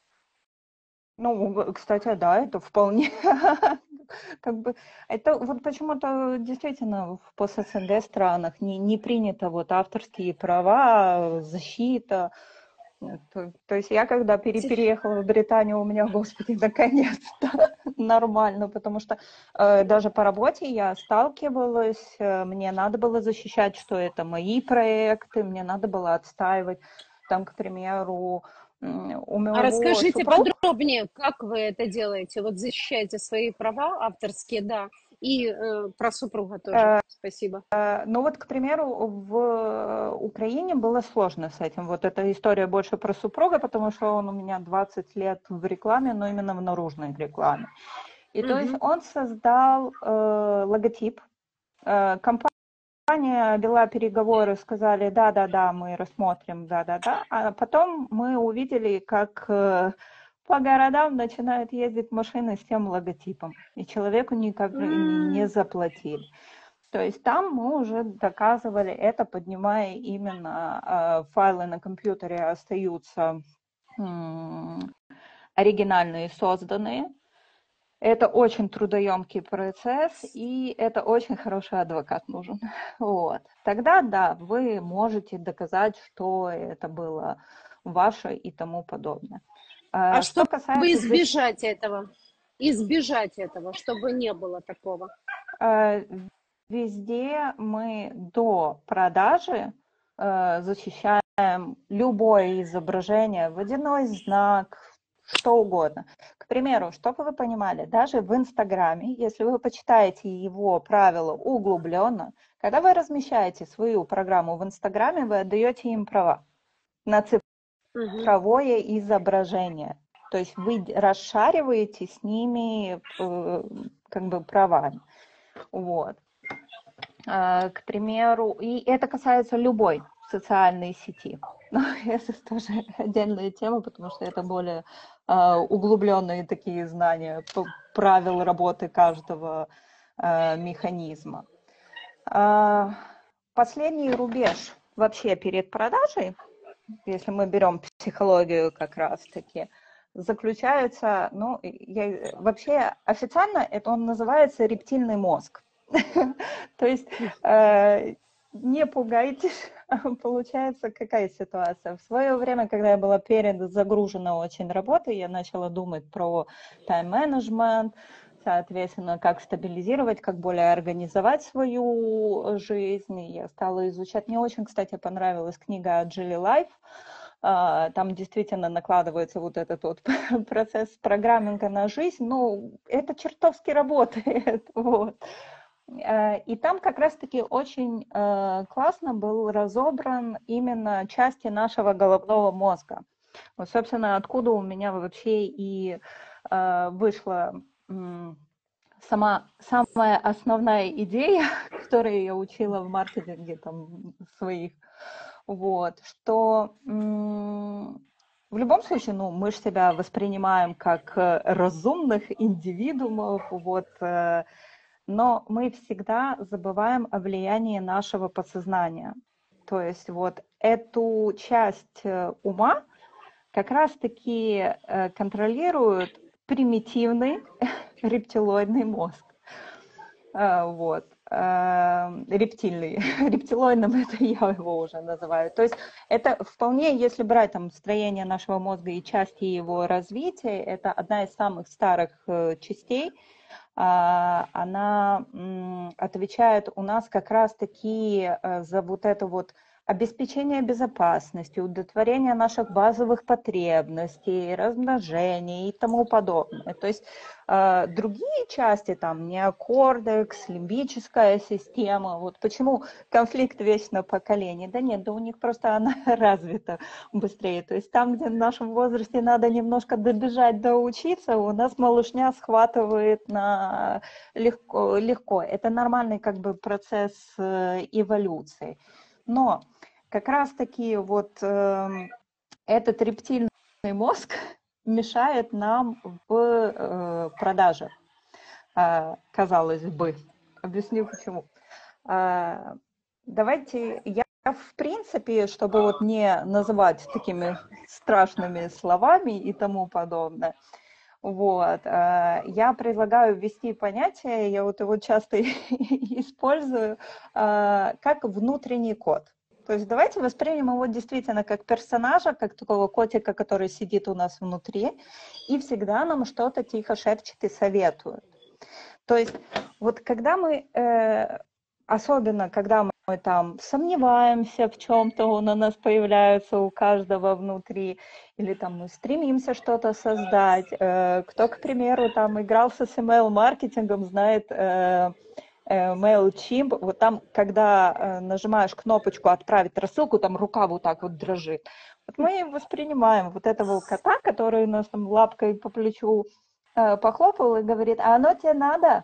Ну, кстати, да, это вполне... Как бы это вот почему-то действительно в пост-СНГ странах не, не принято вот авторские права, защита. То, то есть я когда пере, переехала в Британию, у меня, господи, наконец-то нормально, потому что э, даже по работе я сталкивалась, э, мне надо было защищать, что это мои проекты, мне надо было отстаивать, там, к примеру, у А моего расскажите супруга... подробнее, как вы это делаете? Вот защищаете свои права авторские, да, и э, про супруга тоже. Спасибо. Ну вот, к примеру, в Украине было сложно с этим. Вот эта история больше про супруга, потому что он у меня двадцать лет в рекламе, но именно в наружной рекламе. И Угу. то есть он создал э, логотип. Э, компания вела переговоры, сказали, да-да-да, мы рассмотрим, да-да-да. А потом мы увидели, как э, по городам начинают ездить машины с тем логотипом. И человеку никак не, не заплатили. То есть там мы уже доказывали это, поднимая именно э, файлы на компьютере остаются э, оригинальные, созданные. Это очень трудоемкий процесс, и это очень хороший адвокат нужен. Вот. Тогда, да, вы можете доказать, что это было ваше и тому подобное. А Что чтобы касается избежать защиты... этого, избежать этого, чтобы не было такого? Везде мы до продажи э, защищаем любое изображение, водяной знак, что угодно. К примеру, чтобы вы понимали, даже в Инстаграме, если вы почитаете его правила углубленно, когда вы размещаете свою программу в Инстаграме, вы отдаете им права на цифровое угу. изображение. То есть вы расшариваете с ними э, как бы правами. Вот. К примеру, и это касается любой социальной сети. но это тоже отдельная тема, потому что это более э, углубленные такие знания п- правил работы каждого э, механизма. А, Последний рубеж вообще перед продажей, если мы берем психологию как раз-таки, заключается, ну, я, вообще официально это он называется рептильный мозг. То есть э, не пугайтесь, получается какая ситуация. В свое время, когда я была перезагружена очень работой, я начала думать про тайм-менеджмент, соответственно, как стабилизировать, как более организовать свою жизнь. Я стала изучать. Мне очень, кстати, понравилась книга Джилли Лайф. Там действительно накладывается вот этот вот процесс программинга на жизнь. Ну, это чертовски работает. Вот. И там как раз-таки очень классно был разобран именно части нашего головного мозга. Вот, собственно, откуда у меня вообще и вышла сама самая основная идея, которую я учила в маркетинге там своих, вот, что м- в любом случае, ну, мы же себя воспринимаем как разумных индивидуумов, вот, э, но мы всегда забываем о влиянии нашего подсознания. То есть вот эту часть ума как раз-таки э, контролирует примитивный рептилоидный мозг. А, вот. А, рептильный. Рептилоидным это я его уже называю. То есть это вполне, если брать там строение нашего мозга и части его развития, это одна из самых старых э, частей. А, она м, отвечает у нас как раз-таки э, за вот это вот обеспечение безопасности, удовлетворение наших базовых потребностей, размножение и тому подобное. То есть э, другие части, там, неокордекс, лимбическая система, вот почему конфликт вечно поколений? Да нет, да у них просто она развита быстрее. То есть там, где в нашем возрасте надо немножко добежать, доучиться, у нас малышня схватывает на легко, легко. Это нормальный как бы процесс эволюции. Но как раз-таки вот э, этот рептильный мозг мешает нам в э, продажах, э, казалось бы. Объясню почему. Э, давайте я в принципе, чтобы вот не называть такими страшными словами и тому подобное, вот, э, я предлагаю ввести понятие, я вот его часто использую, э, как внутренний кот. То есть давайте воспримем его действительно как персонажа, как такого котика, который сидит у нас внутри и всегда нам что-то тихо шепчет и советует. То есть вот когда мы, э, особенно когда мы мы там сомневаемся в чем-то, он у нас появляется у каждого внутри, или там мы стремимся что-то создать. Э, кто, к примеру, там играл с эс эм эм-маркетингом, знает э, э, MailChimp, вот там, когда э, нажимаешь кнопочку «Отправить рассылку», там рука вот так вот дрожит. Вот мы воспринимаем вот этого кота, который у нас там лапкой по плечу э, похлопал и говорит: «А оно тебе надо?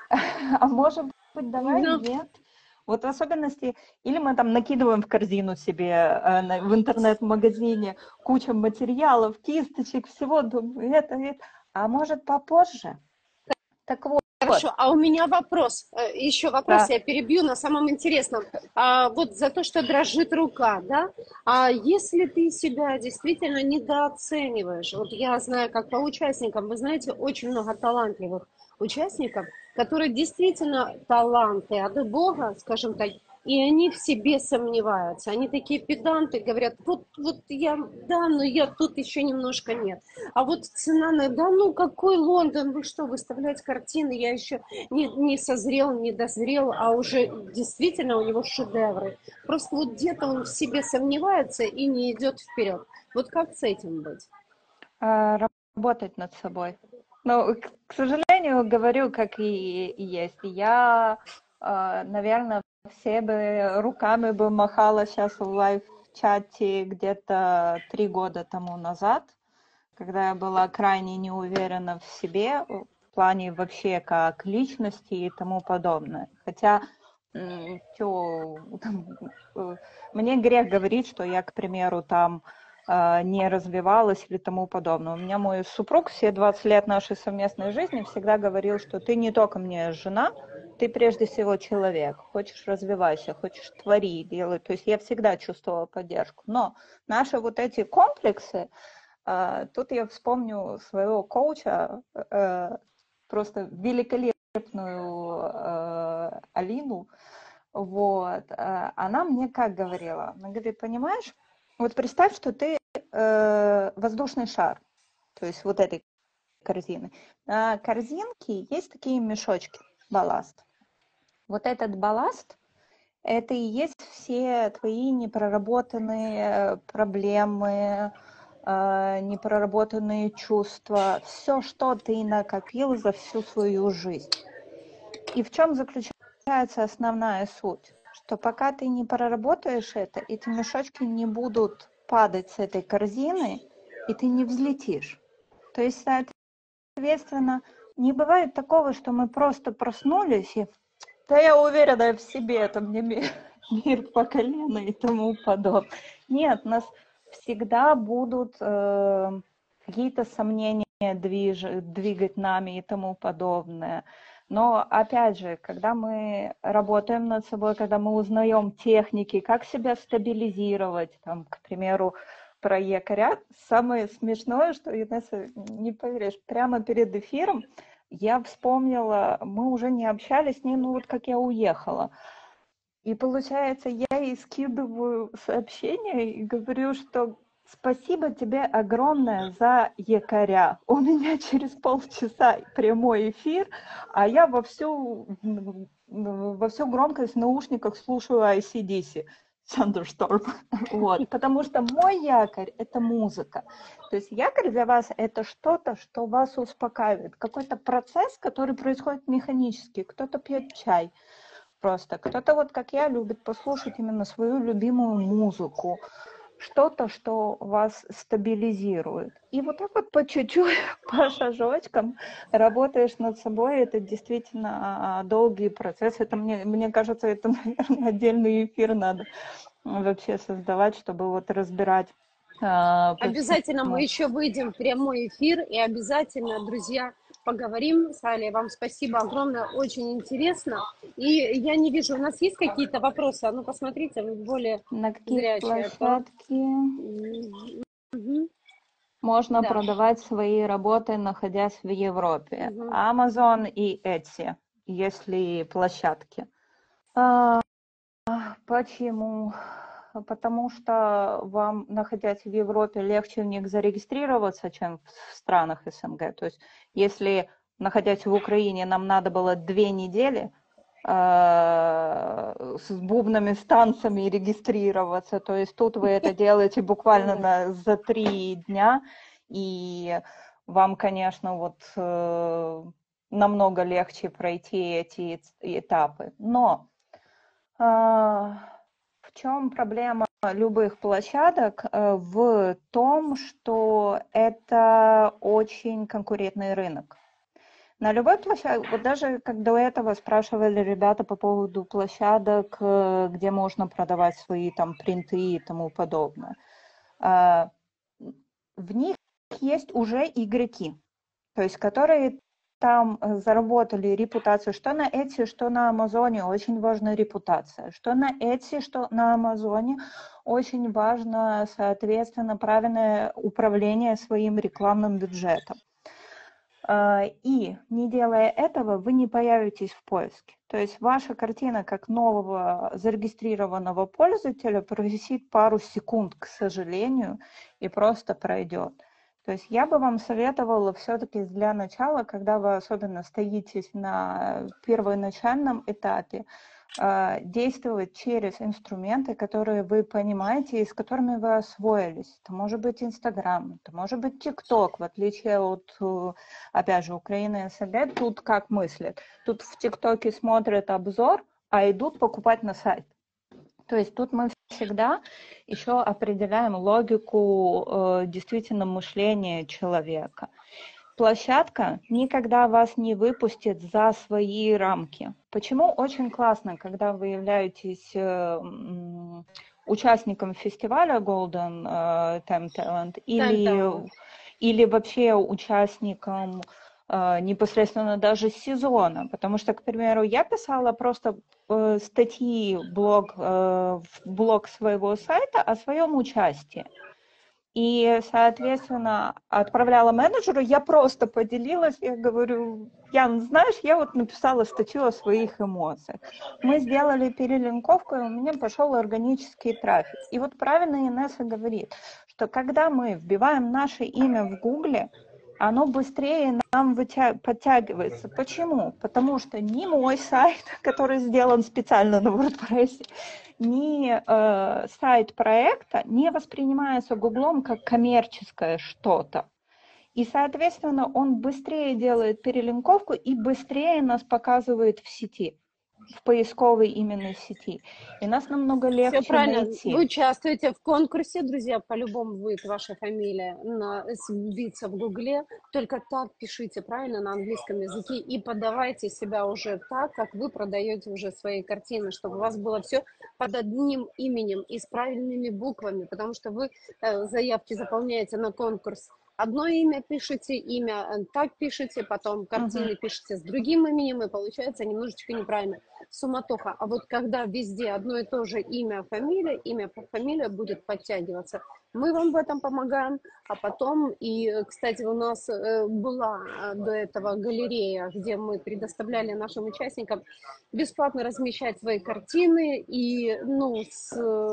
А может быть, давай Ну, нет?» Вот в особенности, или мы там накидываем в корзину себе э, на, в интернет-магазине кучу материалов, кисточек, всего, думаю, это, это, а может попозже? Так вот, хорошо, а у меня вопрос, э, еще вопрос, да. я перебью на самом интересном. А, вот за то, что дрожит рука, да? А если ты себя действительно недооцениваешь, вот я знаю, как по участникам, вы знаете, очень много талантливых участников, которые действительно таланты от Бога, скажем так, и они в себе сомневаются. Они такие педанты, говорят: вот, вот я, да, но я тут еще немножко нет. А вот цена, на, да ну какой Лондон, вы что, выставлять картины, я еще не, не созрел, не дозрел, а уже действительно у него шедевры. Просто вот где-то он в себе сомневается и не идет вперед. Вот как с этим быть? э, Работать над собой. Но, к, к сожалению, говорю, как и, и есть. Я, э, наверное, все бы руками бы махала сейчас в лайв-чате где-то три года тому назад, когда я была крайне не уверена в себе, в плане вообще как личности и тому подобное. Хотя тё, там, э, мне грех говорить, что я, к примеру, там э, не развивалась или тому подобное. У меня мой супруг все двадцать лет нашей совместной жизни всегда говорил, что ты не только мне жена, ты прежде всего человек. Хочешь — развивайся, хочешь — твори, делай. То есть я всегда чувствовала поддержку. Но наши вот эти комплексы, э, тут я вспомню своего коуча, э, просто великолепную э, Алину. Вот. э, Она мне как говорила? Она говорит: понимаешь, вот представь, что ты э, воздушный шар, то есть вот этой корзины. На корзинке есть такие мешочки, балласт. Вот этот балласт — это и есть все твои непроработанные проблемы, э, непроработанные чувства, все, что ты накопил за всю свою жизнь. И в чем заключается основная суть? Что пока ты не проработаешь это, эти мешочки не будут падать с этой корзины, и ты не взлетишь. То есть, соответственно, не бывает такого, что мы просто проснулись и да я уверена в себе, это мне мир, мир по колено и тому подобное. Нет, нас всегда будут э, какие-то сомнения движ, двигать нами и тому подобное. Но опять же, когда мы работаем над собой, когда мы узнаем техники, как себя стабилизировать, там, к примеру, про якоря, самое смешное, что, Инесса, не поверишь, прямо перед эфиром я вспомнила, мы уже не общались с ней, ну вот как я уехала. И получается, я ей скидываю сообщение и говорю, что спасибо тебе огромное за якоря. У меня через полчаса прямой эфир, а я во всю, во всю громкость в наушниках слушаю эй си ди си. Thunderstorm. Вот. Потому что мой якорь — это музыка. То есть якорь для вас — это что-то, что вас успокаивает. Какой-то процесс, который происходит механически. Кто-то пьет чай просто. Кто-то, вот как я, любит послушать именно свою любимую музыку. Что-то, что вас стабилизирует. И вот так вот по чуть-чуть, по шажочкам работаешь над собой. Это действительно долгий процесс. Это мне, мне кажется, это, наверное, отдельный эфир надо вообще создавать, чтобы вот разбирать а, по Обязательно мы всему. еще выйдем в прямой эфир и обязательно, друзья, поговорим с Алей. Вам спасибо огромное, очень интересно. И я не вижу, у нас есть какие-то вопросы? А ну, посмотрите, вы более На какие зрячие. А то... площадки Мгм. можно Да. продавать свои работы, находясь в Европе? Мгм. Amazon и Etsy, если площадки. А, почему? Потому что вам, находясь в Европе, легче в них зарегистрироваться, чем в странах СНГ. То есть, если, находясь в Украине, нам надо было две недели э, с бубнами, с танцами регистрироваться, то есть тут вы это делаете буквально на, за три дня, и вам, конечно, вот э, намного легче пройти эти этапы. Но э, в чем проблема любых площадок? В том, что это очень конкурентный рынок. На любой площадке, вот даже как до этого спрашивали ребята по поводу площадок, где можно продавать свои там принты и тому подобное. В них есть уже игроки, то есть которые там заработали репутацию, что на Etsy, что на Амазоне очень важна репутация, что на Etsy, что на Амазоне очень важно, соответственно, правильное управление своим рекламным бюджетом. И не делая этого, вы не появитесь в поиске. То есть ваша картина как нового зарегистрированного пользователя провисит пару секунд, к сожалению, и просто пройдет. То есть я бы вам советовала все-таки для начала, когда вы особенно стоитесь на первоначальном этапе, действовать через инструменты, которые вы понимаете и с которыми вы освоились. Это может быть Инстаграм, это может быть ТикТок, в отличие от, опять же, Украины и СНГ. Тут как мыслят? Тут в ТикТоке смотрят обзор, а идут покупать на сайт. То есть тут мы всегда еще определяем логику э, действительно мышления человека. площадка никогда вас не выпустит за свои рамки. Почему очень классно, когда вы являетесь э, м, участником фестиваля Golden э, Time Talent или, или вообще участником э, непосредственно даже сезона. Потому что, к примеру, я писала просто э, статьи блог, э, в блог своего сайта о своем участии. И, соответственно, отправляла менеджеру, я просто поделилась, я говорю, Ян, знаешь, я вот написала статью о своих эмоциях. Мы сделали перелинковку, и у меня пошел органический трафик. И вот правильно Инесса говорит, что когда мы вбиваем наше имя в Гугле, оно быстрее нам вытя... подтягивается. Почему? Потому что ни мой сайт, который сделан специально на WordPress, ни э, сайт проекта не воспринимается Гуглом как коммерческое что-то. И, соответственно, он быстрее делает перелинковку и быстрее нас показывает в сети, в поисковой именно сети. И нас намного легче Все правильно. найти. Вы участвуете в конкурсе, друзья, по-любому будет ваша фамилия на, сбиться в Гугле. Только так пишите правильно на английском языке и подавайте себя уже так, как вы продаете уже свои картины, чтобы у вас было все под одним именем и с правильными буквами, потому что вы э, заявки заполняете на конкурс. Одно имя пишете, имя так пишете, потом картины uh-huh. пишете с другим именем, и получается немножечко неправильно. Суматоха. А вот когда везде одно и то же имя, фамилия, имя по фамилии будет подтягиваться, мы вам в этом помогаем. А потом, и, кстати, у нас была до этого галерея, где мы предоставляли нашим участникам бесплатно размещать свои картины, и, ну, с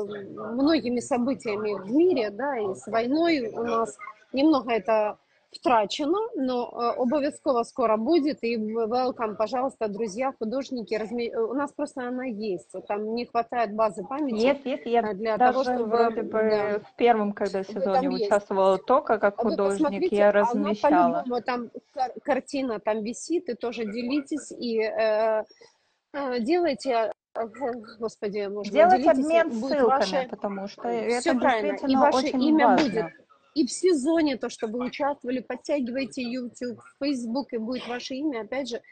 многими событиями в мире, да, и с войной у нас немного это втрачено, но э, обовязково скоро будет, и welcome, пожалуйста, друзья, художники, разми... у нас просто она есть, там не хватает базы памяти. Есть, есть, я для даже того, чтобы, вроде бы да, в первом, когда сезоне участвовала есть. Только как художник, я размещала. По-любому там кар- картина там висит, и тоже делитесь, и э, э, делайте... Господи, может, делать обмен ссылками, ваше... потому что Все это правильно, действительно и ваше очень имя важно. будет. И в сезоне то, что вы участвовали, подтягивайте YouTube, Facebook, и будет ваше имя, опять же,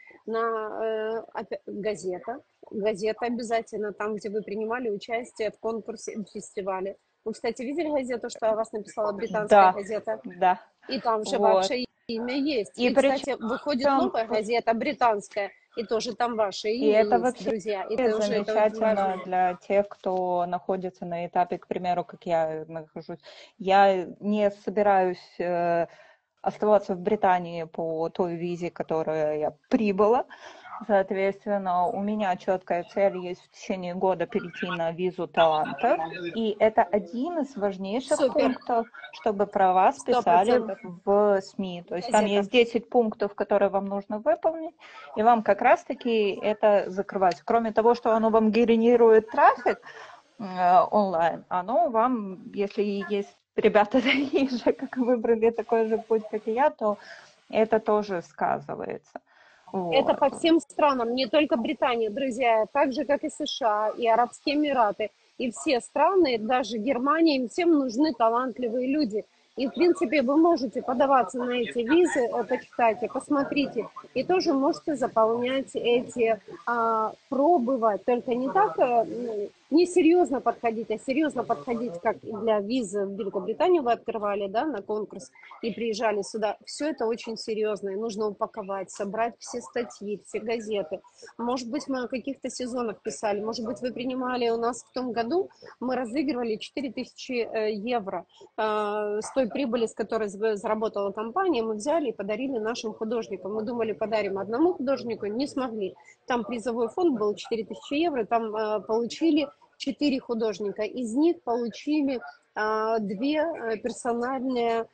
на э, опять, газета. Газета обязательно, там, где вы принимали участие в конкурсе, в фестивале. Вы, кстати, видели газету, что о вас написала британская да, газета? Да. И там же вот. ваше имя есть. И, и, причем... кстати, выходит новая газета, британская, и тоже там ваше имя и это есть, вообще друзья. И это замечательно уже для тех, кто находится на этапе, к примеру, как я нахожусь. Я не собираюсь э, оставаться в Британии по той визе, которой я прибыла. Соответственно, у меня четкая цель есть в течение года перейти на визу талантов. И это один из важнейших Супер. пунктов, чтобы про вас писали в СМИ. То есть там есть десять пунктов, которые вам нужно выполнить, и вам как раз-таки это закрывать. Кроме того, что оно вам генерирует трафик э, онлайн, оно вам, если есть ребята такие же, как выбрали такой же путь, как и я, то это тоже сказывается. Вот. Это по всем странам, не только Британия, друзья, так же, как и США, и Арабские Эмираты, и все страны, даже Германия, им всем нужны талантливые люди. И, в принципе, вы можете подаваться на эти визы, почитайте, посмотрите, и тоже можете заполнять эти, а, пробовать, только не так, не серьезно подходить, а серьезно подходить, как для визы в Великобританию вы открывали, да, на конкурс и приезжали сюда. Все это очень серьезно, и нужно упаковать, собрать все статьи, все газеты. Может быть, мы о каких-то сезонах писали, может быть, вы принимали у нас в том году, мы разыгрывали четыре тысячи евро э, с той прибыли, с которой заработала компания, мы взяли и подарили нашим художникам. Мы думали, подарим одному художнику, не смогли. Там призовой фонд был четыре тысячи евро, там э, получили четыре художника. Из них получили э, две персональные,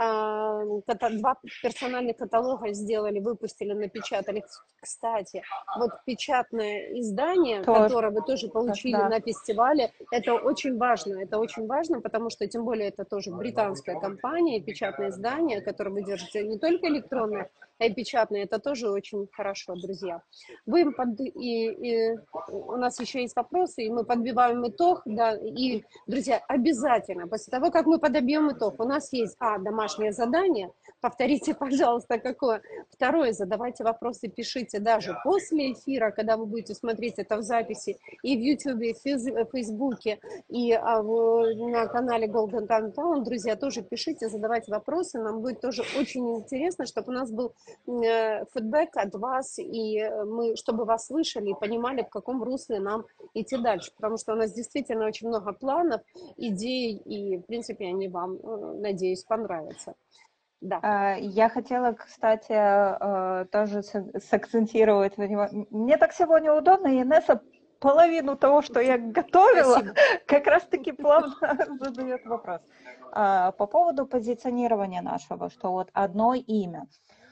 э, ката, два персональных каталога сделали, выпустили, напечатали. Кстати, вот печатное издание, тоже. Которое вы тоже получили да. на фестивале, это очень важно. Это очень важно, потому что, тем более, это тоже британская компания, печатное издание, которое вы держите, не только электронное, и печатные, это тоже очень хорошо, друзья. Вы под... и, и у нас еще есть вопросы, и мы подбиваем итог, да, и, друзья, обязательно, после того, как мы подобьем итог, у нас есть, а, домашнее задание, повторите, пожалуйста, какое. Второе, задавайте вопросы, пишите даже после эфира, когда вы будете смотреть это в записи, и в Ютубе, и в Фейсбуке, и а, в, на канале Golden Time Town, друзья, тоже пишите, задавайте вопросы, нам будет тоже очень интересно, чтобы у нас был э, фидбэк от вас, и мы, чтобы вас слышали и понимали, в каком русле нам идти дальше, потому что у нас действительно очень много планов, идей, и, в принципе, они вам, э, надеюсь, понравятся. Да. А, Я хотела, кстати, э, тоже с- сакцентировать внимание. Мне так сегодня удобно, и Инесса половину того, что я готовила, Спасибо. как раз-таки плавно задает вопрос. А, По поводу позиционирования нашего, что вот одно имя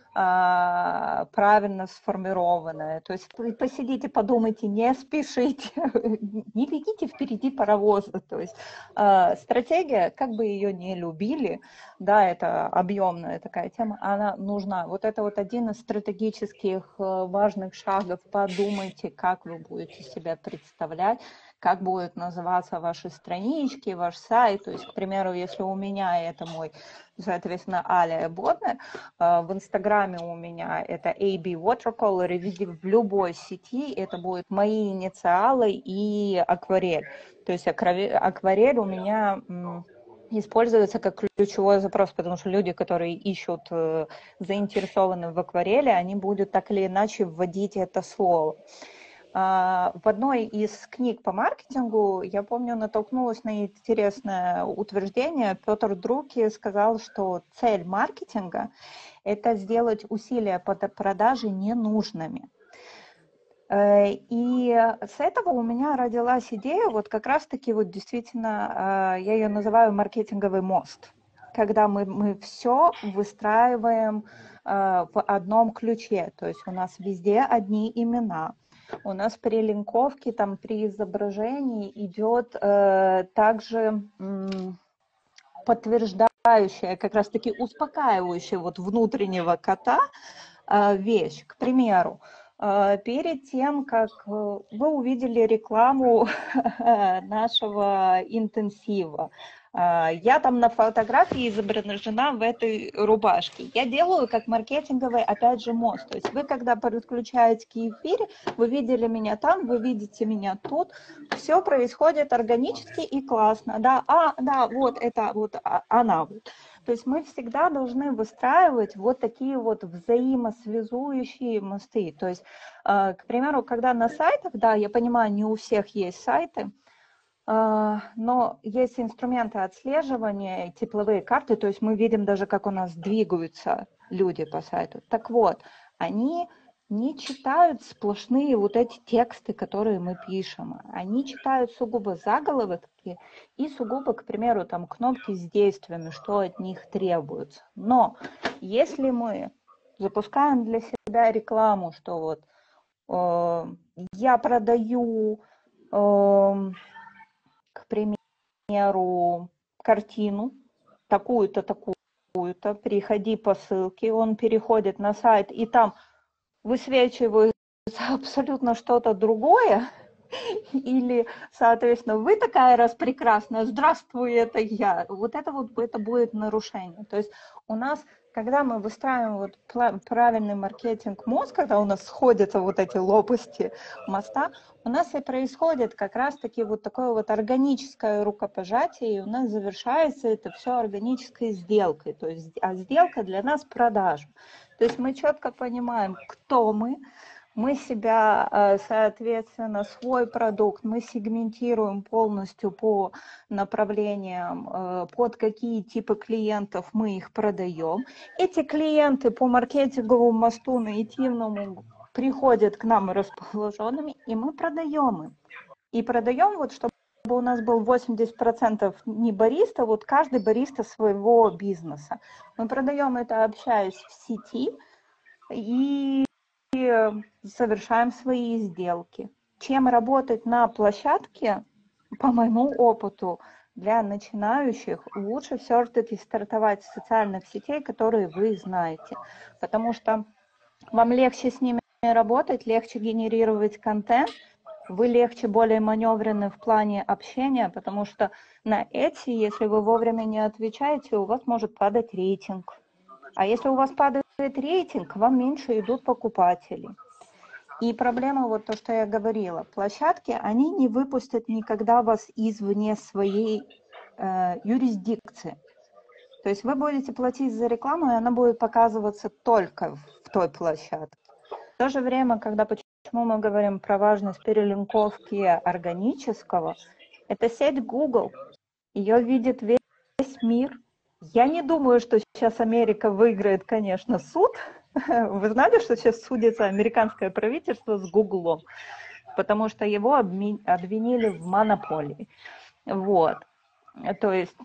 а, правильно сформированное. То есть вы посидите, подумайте, не спешите, не бегите впереди паровоза. То есть а, стратегия, как бы ее не любили, да, это объемная такая тема, она нужна. Вот это вот один из стратегических э, важных шагов. Подумайте, как вы будете себя представлять, как будут называться ваши странички, ваш сайт. То есть, к примеру, если у меня это мой, соответственно, Аля Боднер, в Инстаграме у меня это эй би Watercolor, и везде в любой сети это будут мои инициалы и акварель. То есть акварель у меня используется как ключевой запрос, потому что люди, которые ищут, э, заинтересованы в акварели, они будут так или иначе вводить это слово. А, В одной из книг по маркетингу, я помню, натолкнулась на интересное утверждение. Петр Друкер сказал, что цель маркетинга – это сделать усилия по продаже ненужными. Э, И с этого у меня родилась идея, вот как раз-таки вот действительно, э, я ее называю маркетинговый мост, когда мы, мы все выстраиваем э, в одном ключе, то есть у нас везде одни имена, у нас при линковке, там при изображении идет э, также м, подтверждающая, как раз-таки успокаивающая вот внутреннего кота э, вещь. К примеру, э, перед тем, как э, вы увидели рекламу нашего интенсива, э, я там на фотографии изображена в этой рубашке. Я делаю как маркетинговый, опять же, мост. То есть вы, когда подключаете к эфире, вы видели меня там, вы видите меня тут. Все происходит органически и классно. Да, а, да, вот это вот а, она. То есть мы всегда должны выстраивать вот такие вот взаимосвязующие мосты. То есть, э, к примеру, когда на сайтах, да, я понимаю, не у всех есть сайты, э, но есть инструменты отслеживания, тепловые карты, то есть мы видим даже, как у нас двигаются люди по сайту. Так вот, они не читают сплошные вот эти тексты, которые мы пишем. Они читают сугубо заголовки и сугубо, к примеру, там кнопки с действиями, что от них требуется. Но если мы запускаем для себя рекламу, что вот э, я продаю, э, к примеру, картину, такую-то, такую-то, переходи по ссылке, он переходит на сайт, и там высвечивается абсолютно что-то другое, или, соответственно, вы такая раз прекрасная, здравствуй, это я. Вот это вот это будет нарушение. То есть у нас, когда мы выстраиваем вот правильный маркетинг мозг, когда у нас сходятся вот эти лопасти моста, у нас и происходит как раз-таки вот такое вот органическое рукопожатие, и у нас завершается это все органической сделкой. То есть, а сделка для нас продажа. То есть мы четко понимаем, кто мы, мы себя, соответственно, свой продукт, мы сегментируем полностью по направлениям, под какие типы клиентов мы их продаем. Эти клиенты по маркетинговому мосту наитивному приходят к нам расположенными, и мы продаем им. И продаем, вот, чтобы у нас был восемьдесят процентов не бариста, вот каждый бариста своего бизнеса. Мы продаем это, общаясь в сети, и совершаем свои сделки. Чем работать на площадке, по моему опыту, для начинающих лучше все-таки стартовать с социальных сетей, которые вы знаете, потому что вам легче с ними работать, легче генерировать контент, вы легче, более маневренны в плане общения, потому что на эти, если вы вовремя не отвечаете, у вас может падать рейтинг. А если у вас падает рейтинг, к вам меньше идут покупатели. И проблема, вот то, что я говорила, площадки, они не выпустят никогда вас извне своей э, юрисдикции. То есть вы будете платить за рекламу, и она будет показываться только в той площадке. В то же время, когда почему мы говорим про важность перелинковки органического, это сеть Google, ее видит весь мир. Я не думаю, что сейчас Америка выиграет, конечно, суд. Вы знали, что сейчас судится американское правительство с Гуглом, потому что его обвинили в монополии. Вот. То есть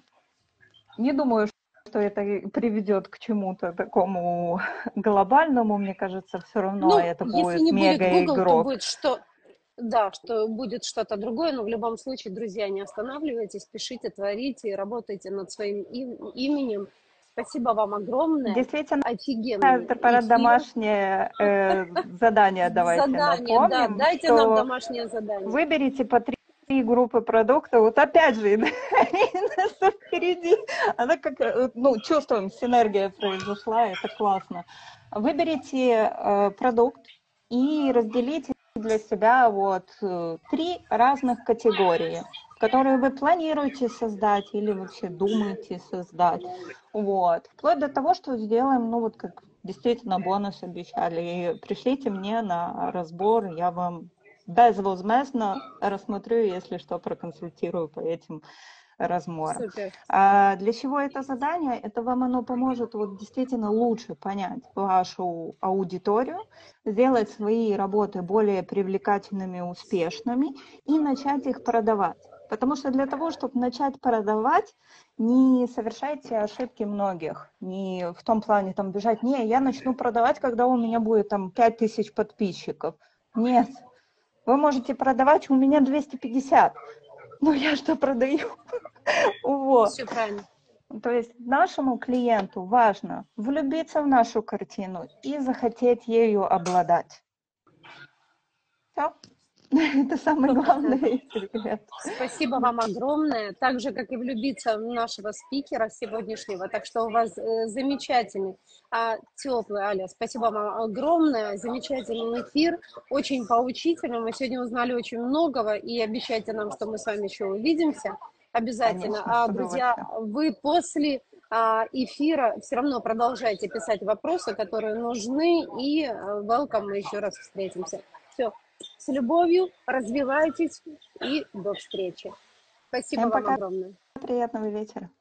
не думаю, что это приведет к чему-то такому глобальному. Мне кажется, все равно Ну, это если будет не будет Google, то мега-игрок. будет что... Да, что будет что-то другое, но в любом случае, друзья, не останавливайтесь, пишите, творите, работайте над своим им- именем. Спасибо вам огромное. Действительно, Офигенный это пора эфир. домашнее э, задание давайте Задание, да, напомним, дайте нам что домашнее задание. выберите по три группы продуктов. Вот опять же, Инесса впереди. Она как, э, ну, чувствуем, синергия произошла, это классно. Выберите э, продукт и разделите для себя вот э, три разных категории, которые вы планируете создать или вообще думаете создать. Вот. Вплоть до того, что сделаем, ну вот как действительно бонус обещали, и пришлите мне на разбор, я вам безвозмездно рассмотрю, если что, проконсультирую по этим размерам. Супер. А для чего это задание? Это вам оно поможет вот действительно лучше понять вашу аудиторию, сделать свои работы более привлекательными, успешными и начать их продавать. Потому что для того, чтобы начать продавать, не совершайте ошибки многих. Не в том плане там бежать, не, я начну продавать, когда у меня будет там пять тысяч подписчиков. Нет, вы можете продавать, у меня двести пятьдесят. Ну я что продаю? Вот. Все правильно. То есть нашему клиенту важно влюбиться в нашу картину и захотеть ею обладать. Все. Это самый главный секрет. Спасибо вам огромное, так же, как и влюбиться в нашего спикера сегодняшнего. Так что у вас э, замечательный, а, теплый, Аля, спасибо вам огромное, замечательный эфир, очень поучительный. Мы сегодня узнали очень многого, и обещайте нам, что мы с вами еще увидимся обязательно. Конечно, А, с друзья, удовольствием. вы после а, эфира все равно продолжайте писать вопросы, которые нужны, и э, welcome, мы еще раз встретимся. Все. С любовью, развивайтесь и до встречи. Спасибо Всем вам пока, огромное. приятного вечера.